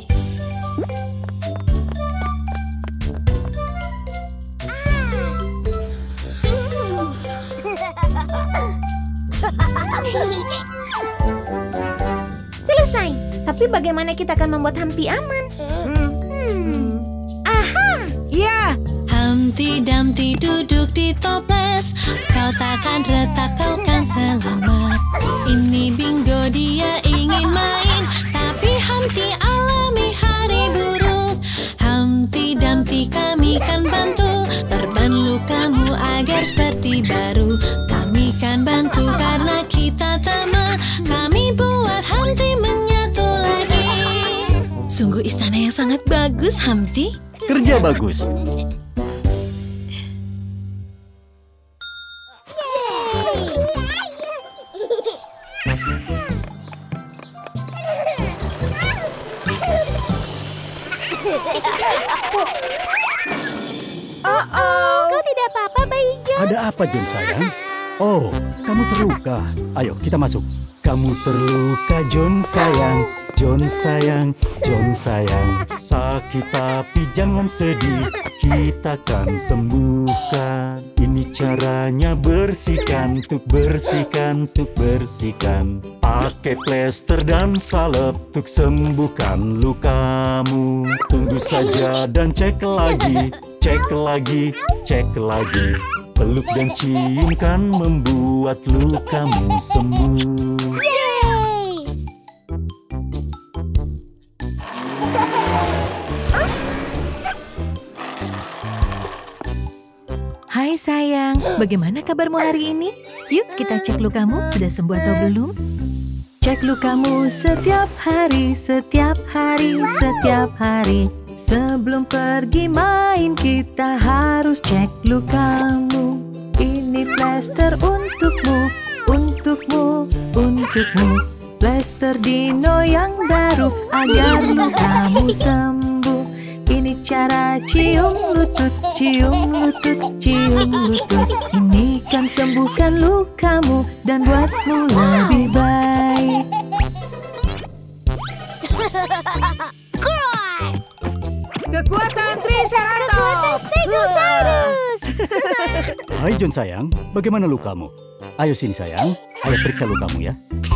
Selesai. Tapi bagaimana kita akan membuat Humpty aman?
Hmm.
Hmm. Aha!
Ya,
Humpty Dumpty duduk di toples, kau takkan retak, kau kan selamat. Ini bingo, dia ingin main, tapi Humpty alami hari buruk. Humpty Dumpty kami kan bantu, perban lukamu agar seperti baru. Kami kan bantu karena kita teman, kami buat Humpty menyatu lagi. Sungguh istana yang sangat bagus, Humpty.
Kerja bagus.
Oh, kau tidak apa-apa, Bayi John?
Ada apa, John sayang? Oh, kamu terluka. Ayo, kita masuk. Kamu terluka, John sayang. John sayang, John sayang. Sakit tapi jangan sedih, kita kan sembuhkan. Ini caranya bersihkan, tuk bersihkan, tuk bersihkan. Pakai plester dan salep, tuk sembuhkan lukamu. Tunggu saja dan cek lagi, cek lagi, cek lagi. Peluk dan cium kan membuat lukamu sembuh.
Hai sayang, bagaimana kabarmu hari ini? Yuk kita cek lukamu, sudah sembuh atau belum? Cek lukamu setiap hari, setiap hari, setiap hari. Sebelum pergi main kita harus cek lukamu. Ini plester untukmu, untukmu, untukmu. Plester Dino yang baru agar lukamu sembuh. Ini cara cium lutut, cium lutut, cium lutut. Ini kan sembuhkan lukamu dan buatmu lebih baik.
kekuatan Triceratops.
Stegosaurus.
Hai John sayang, bagaimana lukamu? Ayo sini sayang, ayo periksa lukamu ya.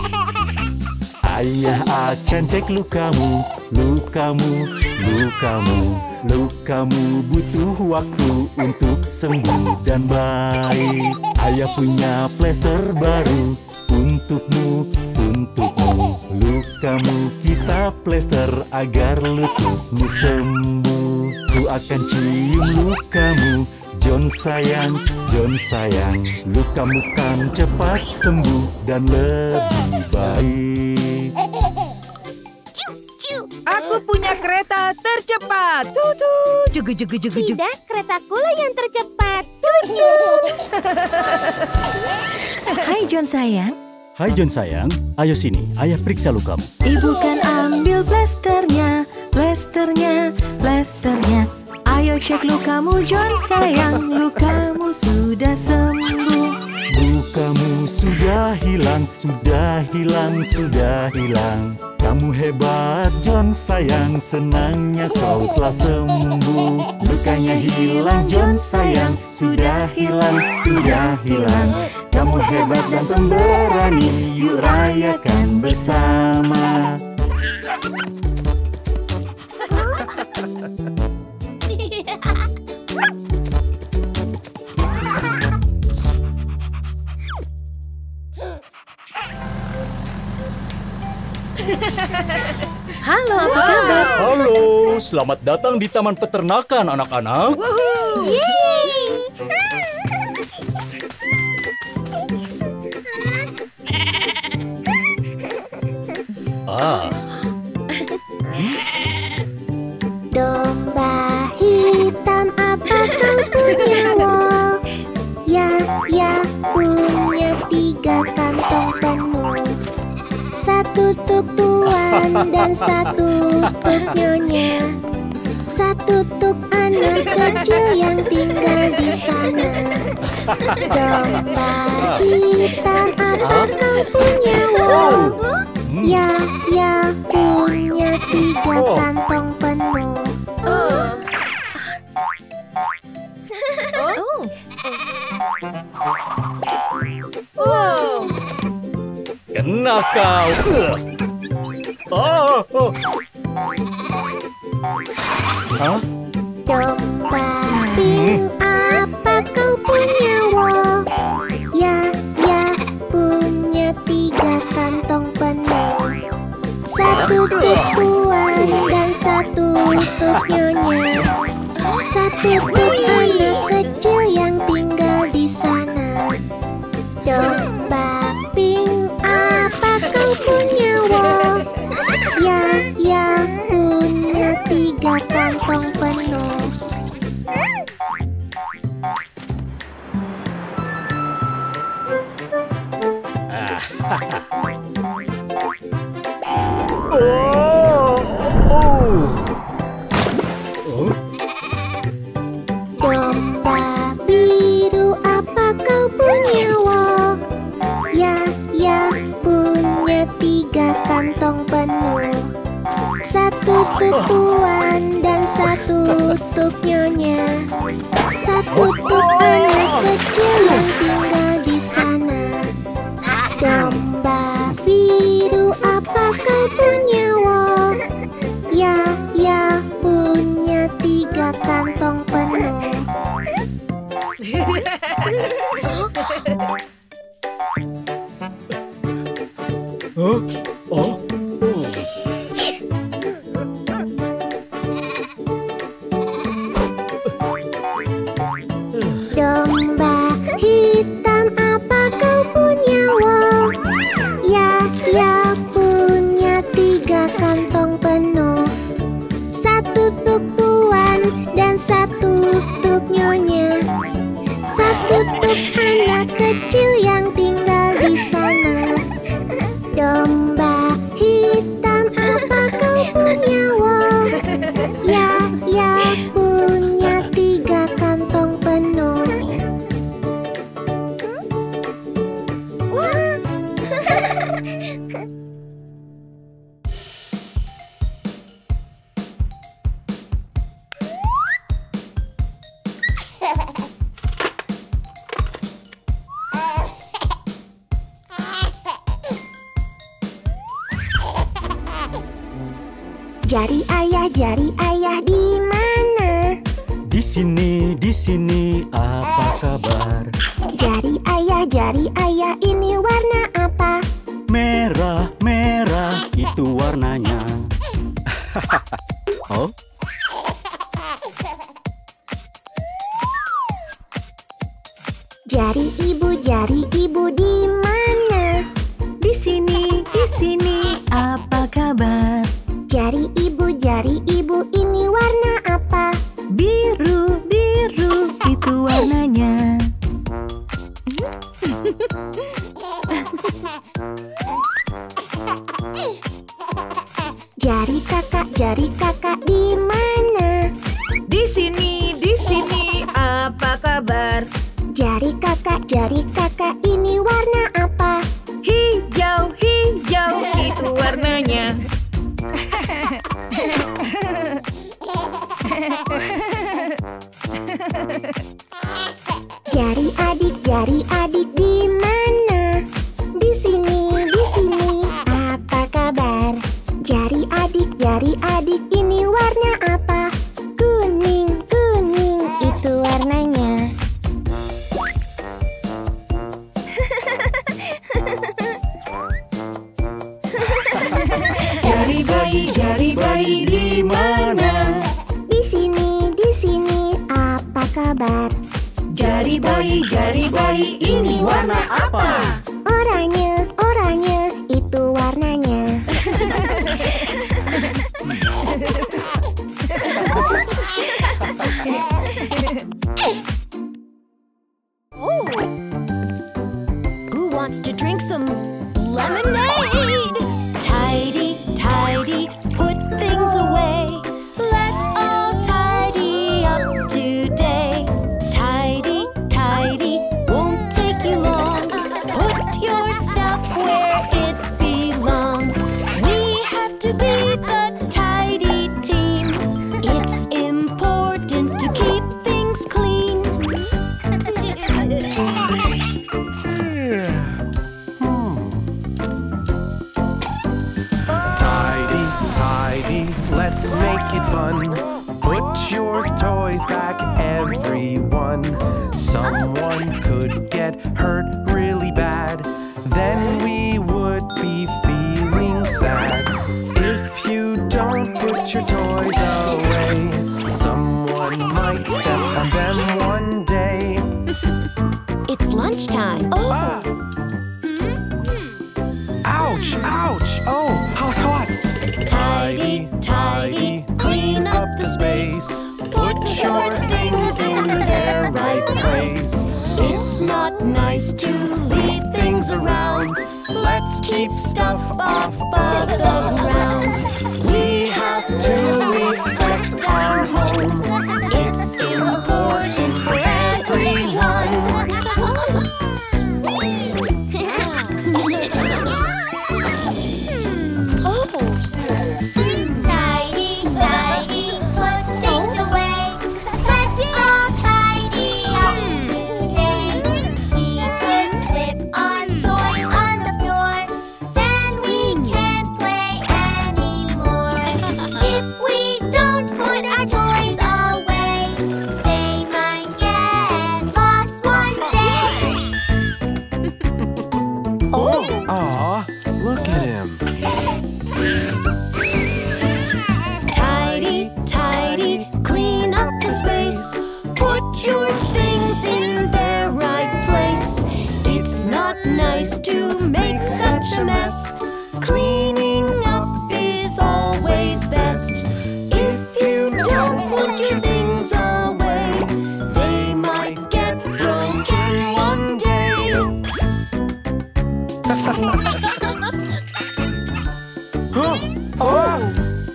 Ayah akan cek lukamu, lukamu, lukamu, lukamu butuh waktu untuk sembuh dan baik. Ayah punya plester baru untukmu, untukmu. Lukamu kita plester agar lututmu sembuh. Ku akan cium lukamu, John sayang, John sayang. Lukamu kan cepat sembuh dan lebih baik.
Aku punya kereta tercepat. Tutu, jugu jugu jugu jugu.
Tidak, keretaku lah yang tercepat. Tujuh.
Hai John sayang.
Hai John sayang, ayo sini, ayah periksa lukamu.
Ibu kan ambil plasternya, plasternya, plasternya. Ayo cek lukamu John sayang, lukamu sudah sembuh.
Lukamu sudah hilang, sudah hilang, sudah hilang. Kamu hebat John sayang, senangnya kau telah sembuh. Luka warnanya hilang. John sayang, sudah hilang, sudah hilang. Kamu hebat dan pemberani, yuk rayakan bersama.
Halo, apa kabar?
Halo, selamat datang di Taman Peternakan anak-anak. Ah.
Domba hitam apa kau punya, Wo? Ya, ya, punya tiga kantong penuh. Satu tuk tuan dan satu tuk nyonya. Satu tuk anak kecil yang tinggal di sana. Domba hitam apa kau punya, Wo? Ya, ya, punya tiga kantong penuh.
Oh. Oh.
Kena kau. Oh, oh. Hah?
Domba pink apa kau punya, Wo? Ya, ya, punya tiga kantong penuh. Satu tuk tuan dan satu tuk nyonya. Satu tuk anak kecil yang tinggal di sana. Domba pink apa kau punya, Wo? Ya, ya, punya tiga kantong penuh.
Oh, oh. Oh.
Domba biru apa kau punya, Wo? Ya, ya, punya tiga kantong penuh. Satu tuk tuan dan satu tuk nyonya. Satu tuk anak kecil yang tinggal di sana. Domba biru apa kau punya, Wo? Ya, ya, punya tiga kantong penuh.
Oh, oh.
Domba hitam apa kau punya, Wo? Ya, ya, punya tiga kantong penuh. Satu tuk tuan dan satu tuk nyonya. Satu tuk anak kecil yang tinggal di sana. Domba hitam apa kau punya, Wo? Ya, ya, punya tiga kantong penuh. Jari ayah, jari ayah di mana?
Di sini, di sini, apa kabar?
Jari ayah, jari ayah, ini warna apa?
Merah, merah, itu warnanya. Oh?
Jari ibu, jari ibu di mana?
Di sini, di sini, apa kabar?
Jari ibu, jari ibu, ini warna apa?
Biru, biru, itu warnanya.
Jari kakak, jari kakak di mana?
Di sini, di sini, apa kabar?
Jari kakak, jari kakak, ini warna apa?
Hijau, hijau, itu warnanya.
Jari adik, jari adik di mana? Di sini, di sini. Apa kabar? Jari adik, jari adik, ini warna apa? Kuning, kuning, itu warnanya.
Jari bayi, jari bayi di mana?
Di sini, di sini. Apa kabar?
Jari bayi, jari bayi, ini warna apa?
Oranye, oranye, itu warnanya.
Who wants to drink some lemonade? Tidy, tidy, put things away. Let's all tidy up today. Tidy, tidy, won't take you long. Put your stuff where it belongs. We have to be the tidy team. It's important to keep things clean.
Tidy, tidy, let's make it fun. Put your toys back, everyone. Someone could get hurt really bad. Then we would be feeling sad. If you don't put your toys away, someone might step on them one day.
It's lunchtime.
Ah. Ouch, ouch, oh, hot, hot.
Tidy, tidy, clean up the space. Put your things in their right place. It's not nice to leave things around. Let's keep stuff off of the ground. We have to respect our home. It's important for everyone.
Tidy, tidy, put things away. Let's all tidy up today. We could slip on toys on the floor, then we can't play anymore. If we don't put our toys away, they might get lost one day.
Aw, look at him.
Tidy, tidy, clean up the space. Put your things in their right place. It's not nice to make such a mess. Cleaning up is always best. If you don't put your things away, they might get broken one day.
Oh!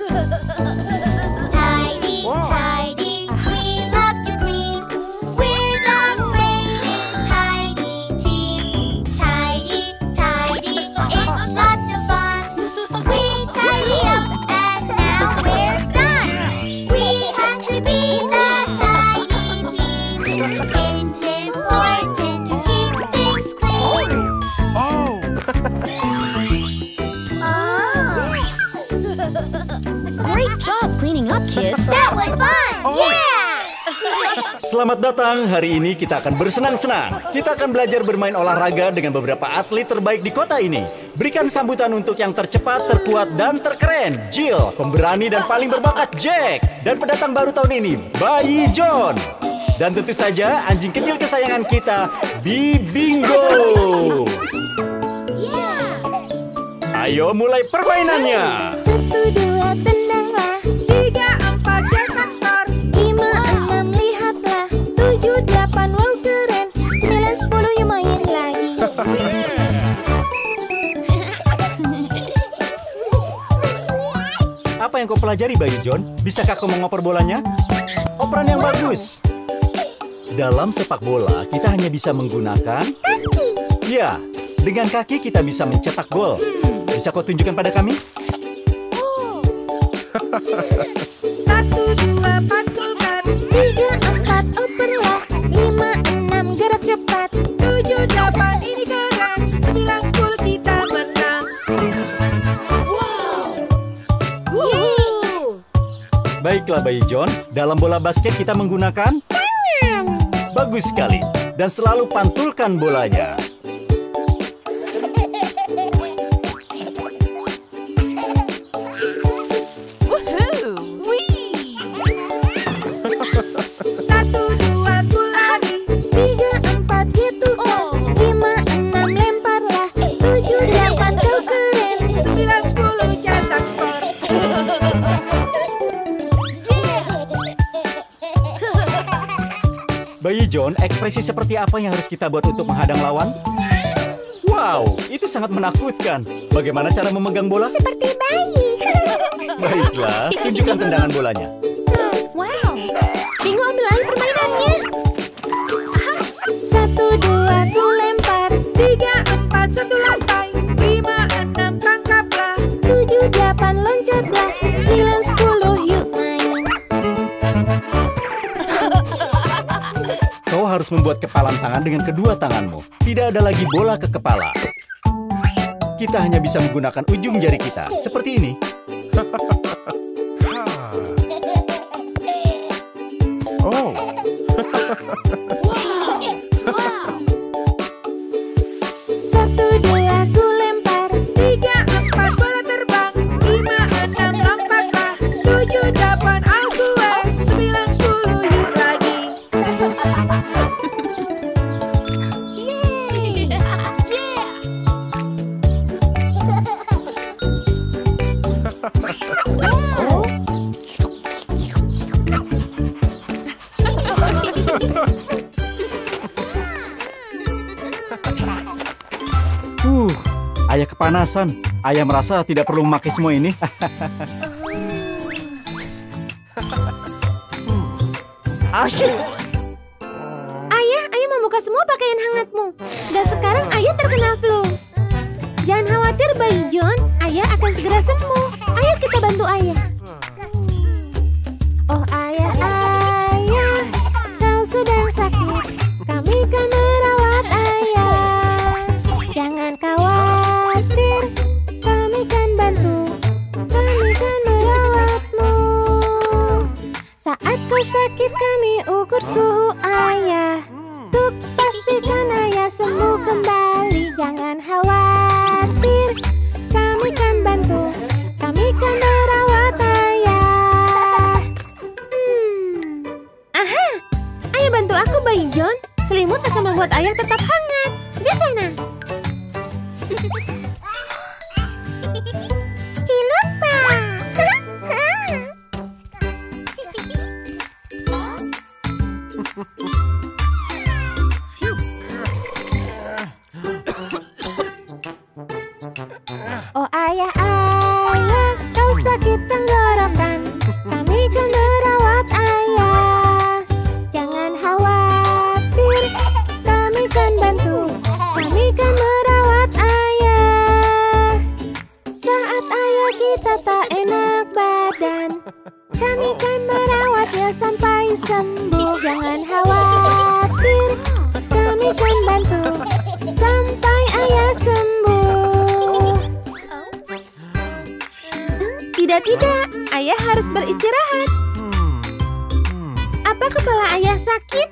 Tidy, tidy, we love to clean. We're the greatest tidy team. Tidy, tidy, it's lots of fun. We tidy up and now we're done. We have to be the tidy team. It's important to keep things clean.
Oh!
Great job cleaning up, kids.
That was fun! Yeah!
Selamat datang, hari ini kita akan bersenang-senang. Kita akan belajar bermain olahraga dengan beberapa atlet terbaik di kota ini. Berikan sambutan untuk yang tercepat, terkuat, dan terkeren, Jill. Pemberani dan paling berbakat, Jack. Dan pendatang baru tahun ini, Bayi John. Dan tentu saja anjing kecil kesayangan kita, Bibingo. Ayo mulai permainannya.
Satu, dua, tendanglah.
Tiga, empat, cetak skor.
Lima, enam, lihatlah. Tujuh, delapan, wow keren. Sembilan, sepuluh, yuk main lagi.
Apa yang kau pelajari, Bayi John? Bisakah kau mengoper bolanya? Operan yang bagus. Dalam sepak bola, kita hanya bisa menggunakan
Kaki.
ya, dengan kaki kita bisa mencetak gol. Bisa kau tunjukkan pada kami?
Satu, dua, patulkan.
Tiga, empat, oper
Baiklah Bayi John, dalam bola basket kita menggunakan
tangan.
Bagus sekali. Dan selalu pantulkan bolanya.
Satu, dua, ku lari.
Tiga, empat, gitu kan. Lima, enam, lemparlah. Tujuh, delapan, kau keren.
Sembilan, sepuluh, cetak skor.
Bayi John, ekspresi seperti apa yang harus kita buat untuk menghadang lawan? Wow, itu sangat menakutkan. Bagaimana cara memegang bola?
Seperti bayi.
Baiklah, tunjukkan tendangan bolanya.
Wow. Bingo, ambil alih permainannya. Satu, dua, ku lempar.
Tiga, empat, satu lantai. Lima, enam, tangkaplah.
Tujuh, delapan, loncatlah. Sembilan, sepuluh, yuk main.
Kau harus membuat kepalan tangan dengan kedua tanganmu. Tidak ada lagi bola ke kepala. Kita hanya bisa menggunakan ujung jari kita, seperti ini.
Oh.
Satu, dua, ku lempar.
Tiga, empat, bola terbang. Lima, enam, lompatlah. Tujuh, delapan, out the way. Sembilan, sepuluh, yuk lagi.
Uh, ayah kepanasan. Ayah merasa tidak perlu memakai semua ini. Asyik.
Ayah, ayah membuka semua pakaian hangatmu. Dan sekarang ayah terkena flu. Jangan khawatir Bayi John, ayah akan segera sembuh. Ayo kita bantu ayah. Oh ayah, ayah, kau sedang sakit. Kami kan merawat ayah. Jangan khawatir, kami kan bantu. Kami kan merawatmu. Saat kau sakit kami ukur suhu ayah. Untuk pastikan ayah sembuh kembali. Jangan khawatir, kami kan bantu. Kami kan merawat ayah. Hmm. Aha, ayah bantu aku Bayi John. Selimut akan membuat ayah tetap hangat. Di sana. Cilupa. Oh ayah, ayah, kau sakit tenggorokan. Kami kan merawat ayah. Jangan khawatir, kami kan bantu. Kami kan merawat ayah. Saat ayah kita tak enak badan, kami kan merawatnya sampai sembuh. Jangan khawatir, kami kan bantu sampai ayah sembuh. Tidak, tidak. Ayah harus beristirahat. Apa kepala ayah sakit?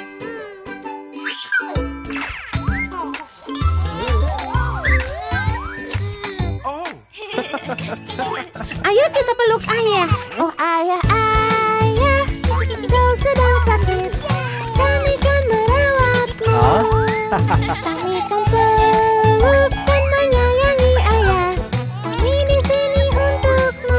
Ayo kita peluk ayah. Oh ayah, ayah, kau sedang sakit. Kami kan merawatmu. Kami kan peluk dan menyayangi ayah. Kami di sini untukmu.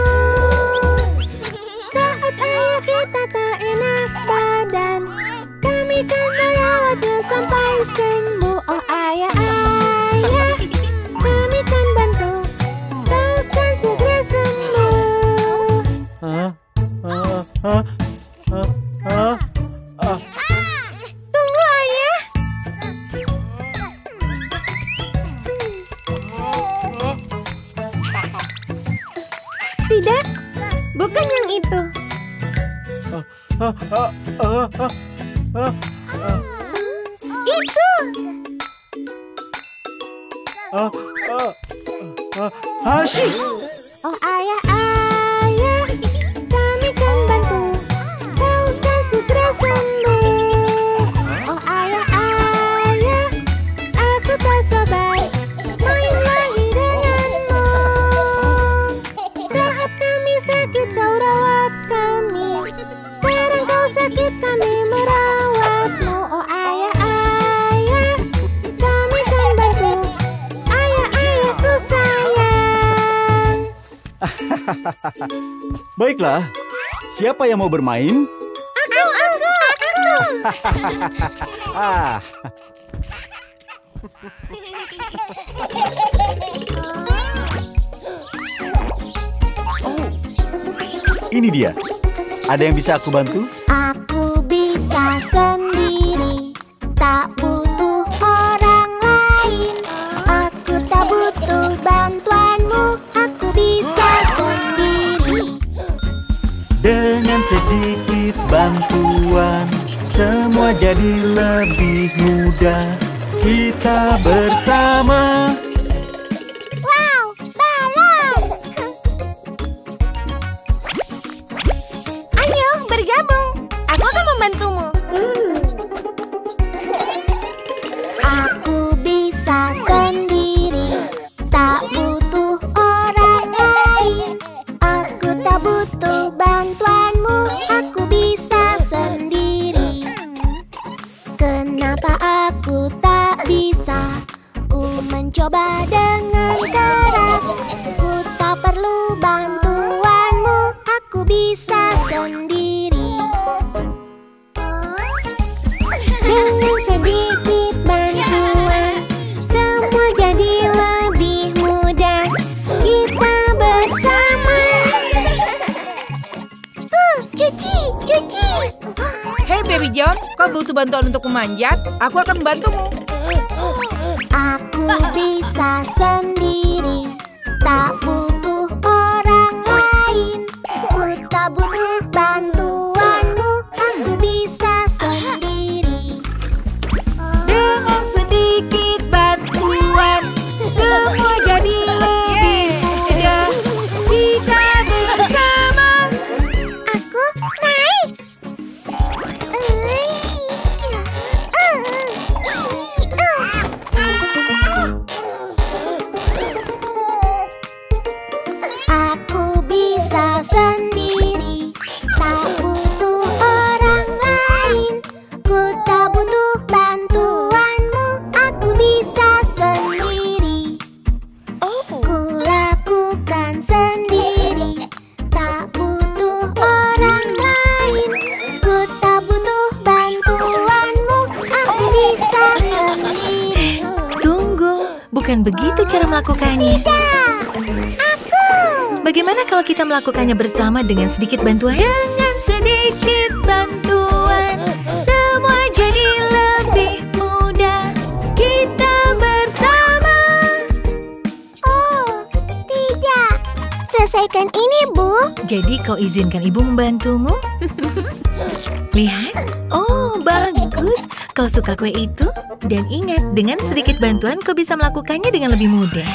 Saat ayah kita tak enak badan, kami kan merawatnya sampai sembuh. Oh ayah, ayah, kami kan bantu. Kau kan segera sembuh.
Hah? Hah? Hah? Hah? Hah? Ah.
Tunggu ayah. Tidak, bukan yang itu.
Ah, ah, ah, ah, ah, ah, ah,
Itu.
ah, ah, ah, Asyik.
Oh ayah, ayah, kami kan bantu.
Baiklah, siapa yang mau bermain?
Aku, aku, aku.
Ah. Oh, ini dia. Ada yang bisa aku bantu?
Aku bisa sendiri, tak butuh orang lain. Aku tak butuh bantuanmu, aku bisa sendiri.
Dengan sedikit bantuan, semua jadi lebih mudah. Kita bersama.
Wow, balon! Ayo, bergabung. Aku akan membantumu. Aku bisa sendiri, tak butuh orang lain. Aku tak butuh bantuanmu, aku bisa sendiri. Kenapa aku tak bisa? Ku mencoba dengan keras. Ku tak perlu bantuanmu, aku bisa sendiri. Dengan sedikit bantuan, semua jadi lebih mudah. Kita bersama. Uh, cuci, cuci.
Hei Baby John, kau butuh bantuan untuk memanjat? Aku akan membantumu.
Aku bisa sendiri, tak butuh orang lain. Ku tak butuh bantuanmu, aku bisa sendiri.
Dengan sedikit bantuan, semua jadi lebih mudah. Kita bersama.
Aku naik. Aku bisa sendiri, tak butuh orang lain. Ku tak butuh bantuanmu, aku bisa sendiri. Ku lakukan sendiri, tak butuh orang lain. Ku tak butuh bantuanmu, aku bisa sendiri.
Tunggu, bukan begitu cara melakukannya. Bagaimana kalau kita melakukannya bersama dengan sedikit bantuan?
Dengan sedikit bantuan, semua jadi lebih mudah. Kita bersama. Oh, tidak. Selesaikan ini, Bu.
Jadi kau izinkan ibu membantumu? Lihat, oh bagus. Kau suka kue itu? Dan ingat, dengan sedikit bantuan kau bisa melakukannya dengan lebih mudah.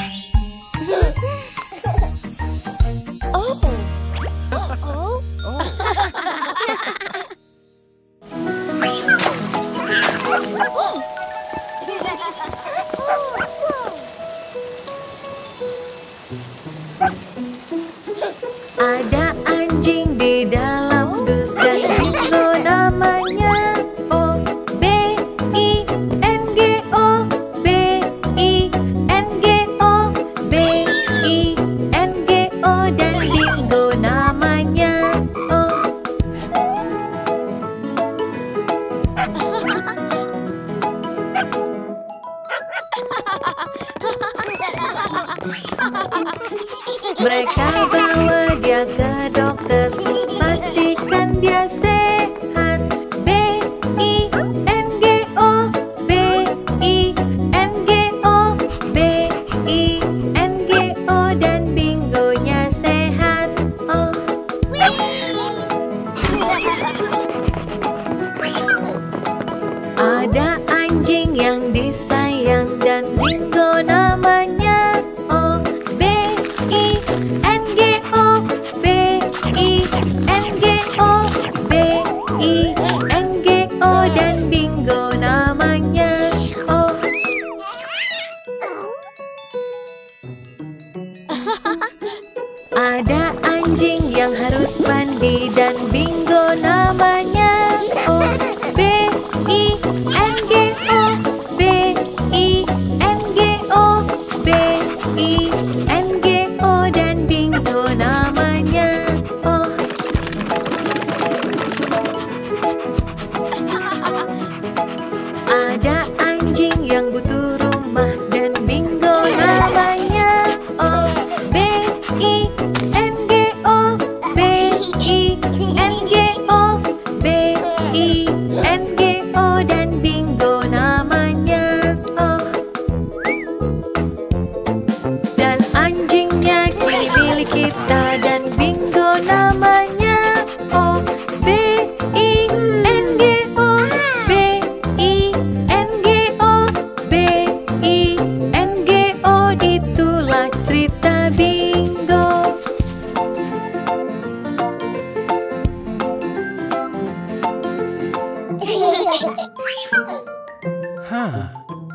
Ada anjing di dalam dus dan bingo namanya. O B I N G O B I N G O B I N G O dan bingo namanya. Oh. Mereka bawa dia ke dokter, pastikan dia sehat. B I N G O B I N G O B I N G O dan bingonya sehat. Oh. Ada anjing yang disayang dan bingo namanya. O B I N G O B I N G O B I N G O dan bingo namanya. Oh. Ada anjing yang harus mandi dan bingo namanya. O B I N G O B I N G O
Huh.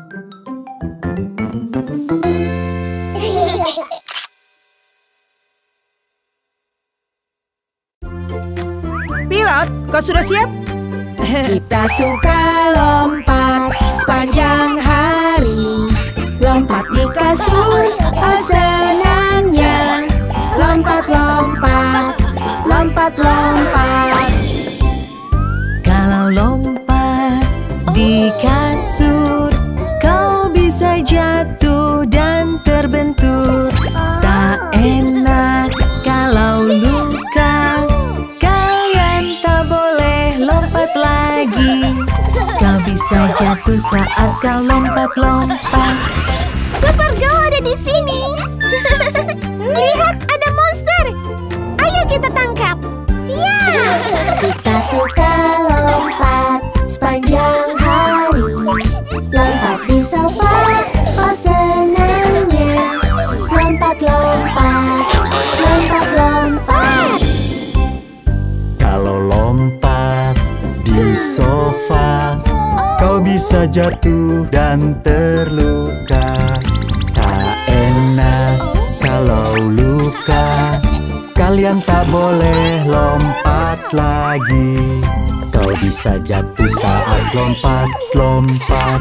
Pilot, kau sudah siap?
Kita suka lompat sepanjang hari. Lompat di kasur, oh senangnya. Lompat, lompat, lompat, lompat.
Kalau lompat di kasur, kau bisa jatuh dan terbentur. Tak enak kalau luka, kalian tak boleh lompat lagi. Kau bisa jatuh saat kau lompat-lompat.
Super Go ada di sini. Lihat, ada monster. Ayo kita tangkap. Ya.
Kita suka lompat sepanjang hari. Lompat di sofa, oh senangnya. Lompat, lompat, lompat, lompat.
Kalau lompat di sofa, kau bisa jatuh dan terluka. Tak enak kalau luka, kalian tak boleh lompat lagi. Kau bisa jatuh saat lompat-lompat.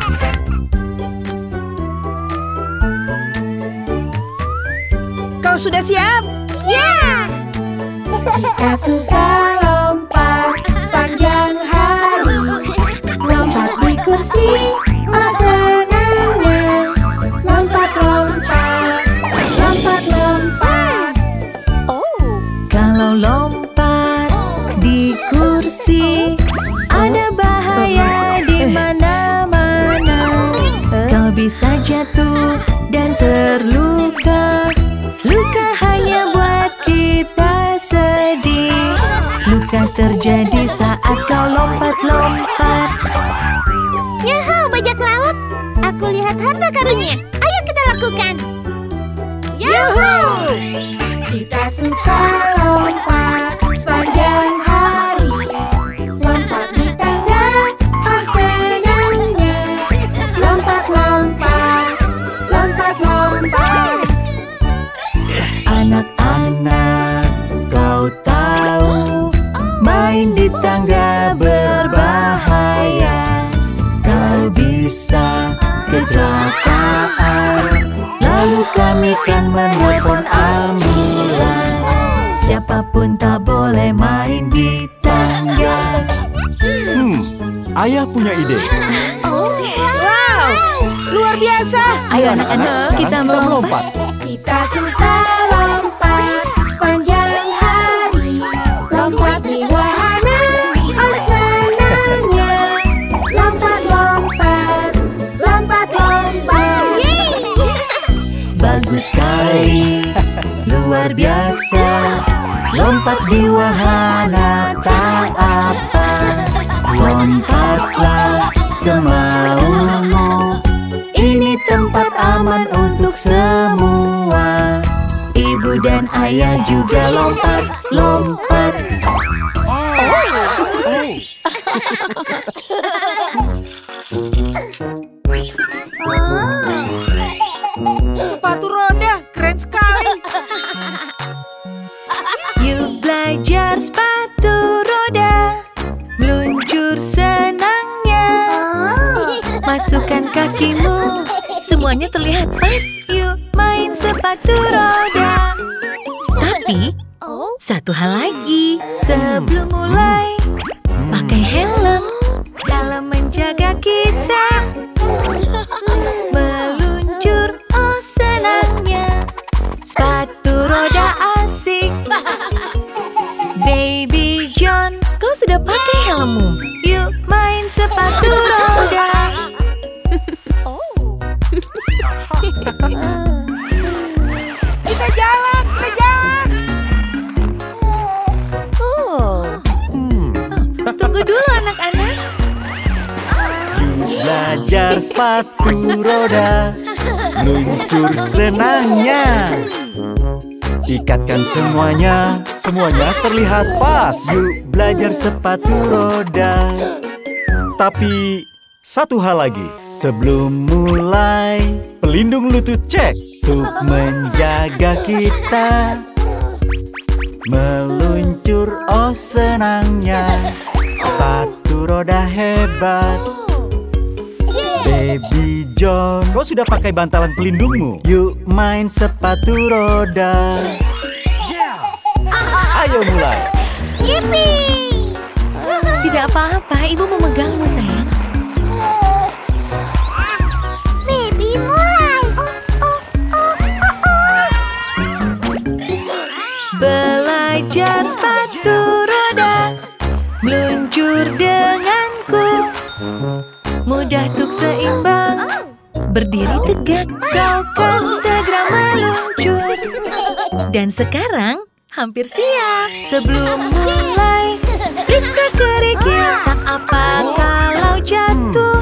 Kau sudah siap?
Ya.
Kita suka lompat sepanjang hari. Lompat di kursi, oh senangnya. Lompat, lompat, lompat, lompat.
Kalau lompat di kursi, ada bahaya di mana-mana. Kau bisa jatuh dan terluka. Luka hanya buat kita sedih. Luka terjadi saat kau lompat-lompat.
Yuhu, bajak laut. Aku lihat harta karunnya. Ayo kita lakukan. Yuhu.
Kita suka lompat sepanjang hari. Lompat di tangga, oh senangnya. Lompat, lompat, lompat, lompat.
Anak-anak, kau tahu main di tangga berbahaya. Kau bisa kecelakaan, lalu kami kan menelpon ambulan. Siapapun tak boleh main di tangga. Hmm, ayah punya ide.
Wow, luar biasa.
Ayo anak-anak, kita melompat.
Kita suka lompat sepanjang hari. Lompat di wahana, oh senangnya. Lompat, lompat, lompat, lompat.
Bagus sekali, luar biasa. Lompat di wahana tak apa. Lompatlah semaumu. Ini tempat aman untuk semua. Ibu dan ayah juga lompat-lompat.
Sepatu roda, keren sekali.
Yuk belajar sepatu roda, meluncur senangnya. Masukkan kakimu, semuanya terlihat pas. Yuk main sepatu roda. Tapi, satu hal lagi. Sebelum mulai, pakai helm dalam menjaga kita. Meluncur, oh senangnya. Sepatu roda asik. Baby John, kau sudah pakai helmmu. Yuk main sepatu roda.
Kita jalan, kita jalan.
Tunggu dulu anak-anak.
Yuk belajar sepatu roda, luncur senangnya. Ikatkan semuanya, semuanya terlihat pas. Yuk belajar sepatu roda. Tapi satu hal lagi. Sebelum mulai, pelindung lutut cek untuk menjaga kita. Meluncur, oh senangnya. Sepatu roda hebat. Baby John, kau sudah pakai bantalan pelindungmu? Yuk main sepatu roda. Ayo mulai.
Yippee!
Tidak apa-apa, ibu memegangmu sayang.
Baby, mulai. Oh, oh, oh, oh, oh.
Belajar sepatu roda, meluncur denganku. Mudah untuk seimbang, berdiri tegak, kau kan segera meluncur. Dan sekarang hampir siap. Sebelum mulai, periksa kerikil. Tak apa kalau jatuh.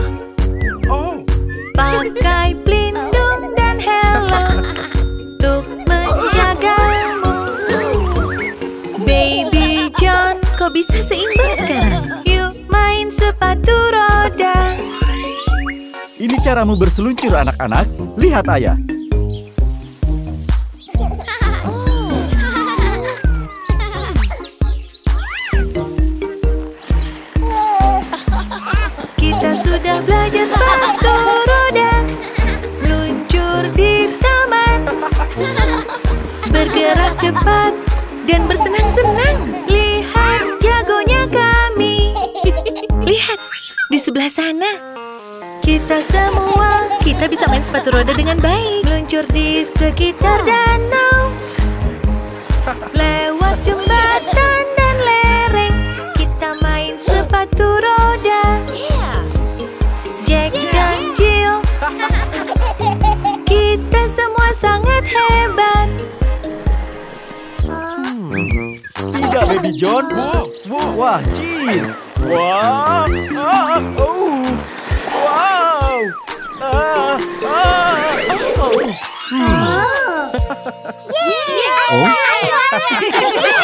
Pakai pelindung dan helm untuk menjagamu. Baby John, kau bisa seimbang sekarang. Yuk main sepatu roda.
Ini caramu berseluncur anak-anak. Lihat ayah.
Kita sudah belajar sepatu roda, meluncur di taman, bergerak cepat dan bersenang-senang. Lihat jagonya kami. Lihat di sebelah sana. Kita semua, kita bisa main sepatu roda dengan baik. Meluncur di sekitar danau, lewat jembatan dan lereng. Kita main sepatu roda. Jack dan Jill, kita semua sangat hebat.
Tidak, Baby John. Wah, cheese. Wah, ah, oh, wow. Ah, ah, oh. Hmm.
Yeay!
Oh.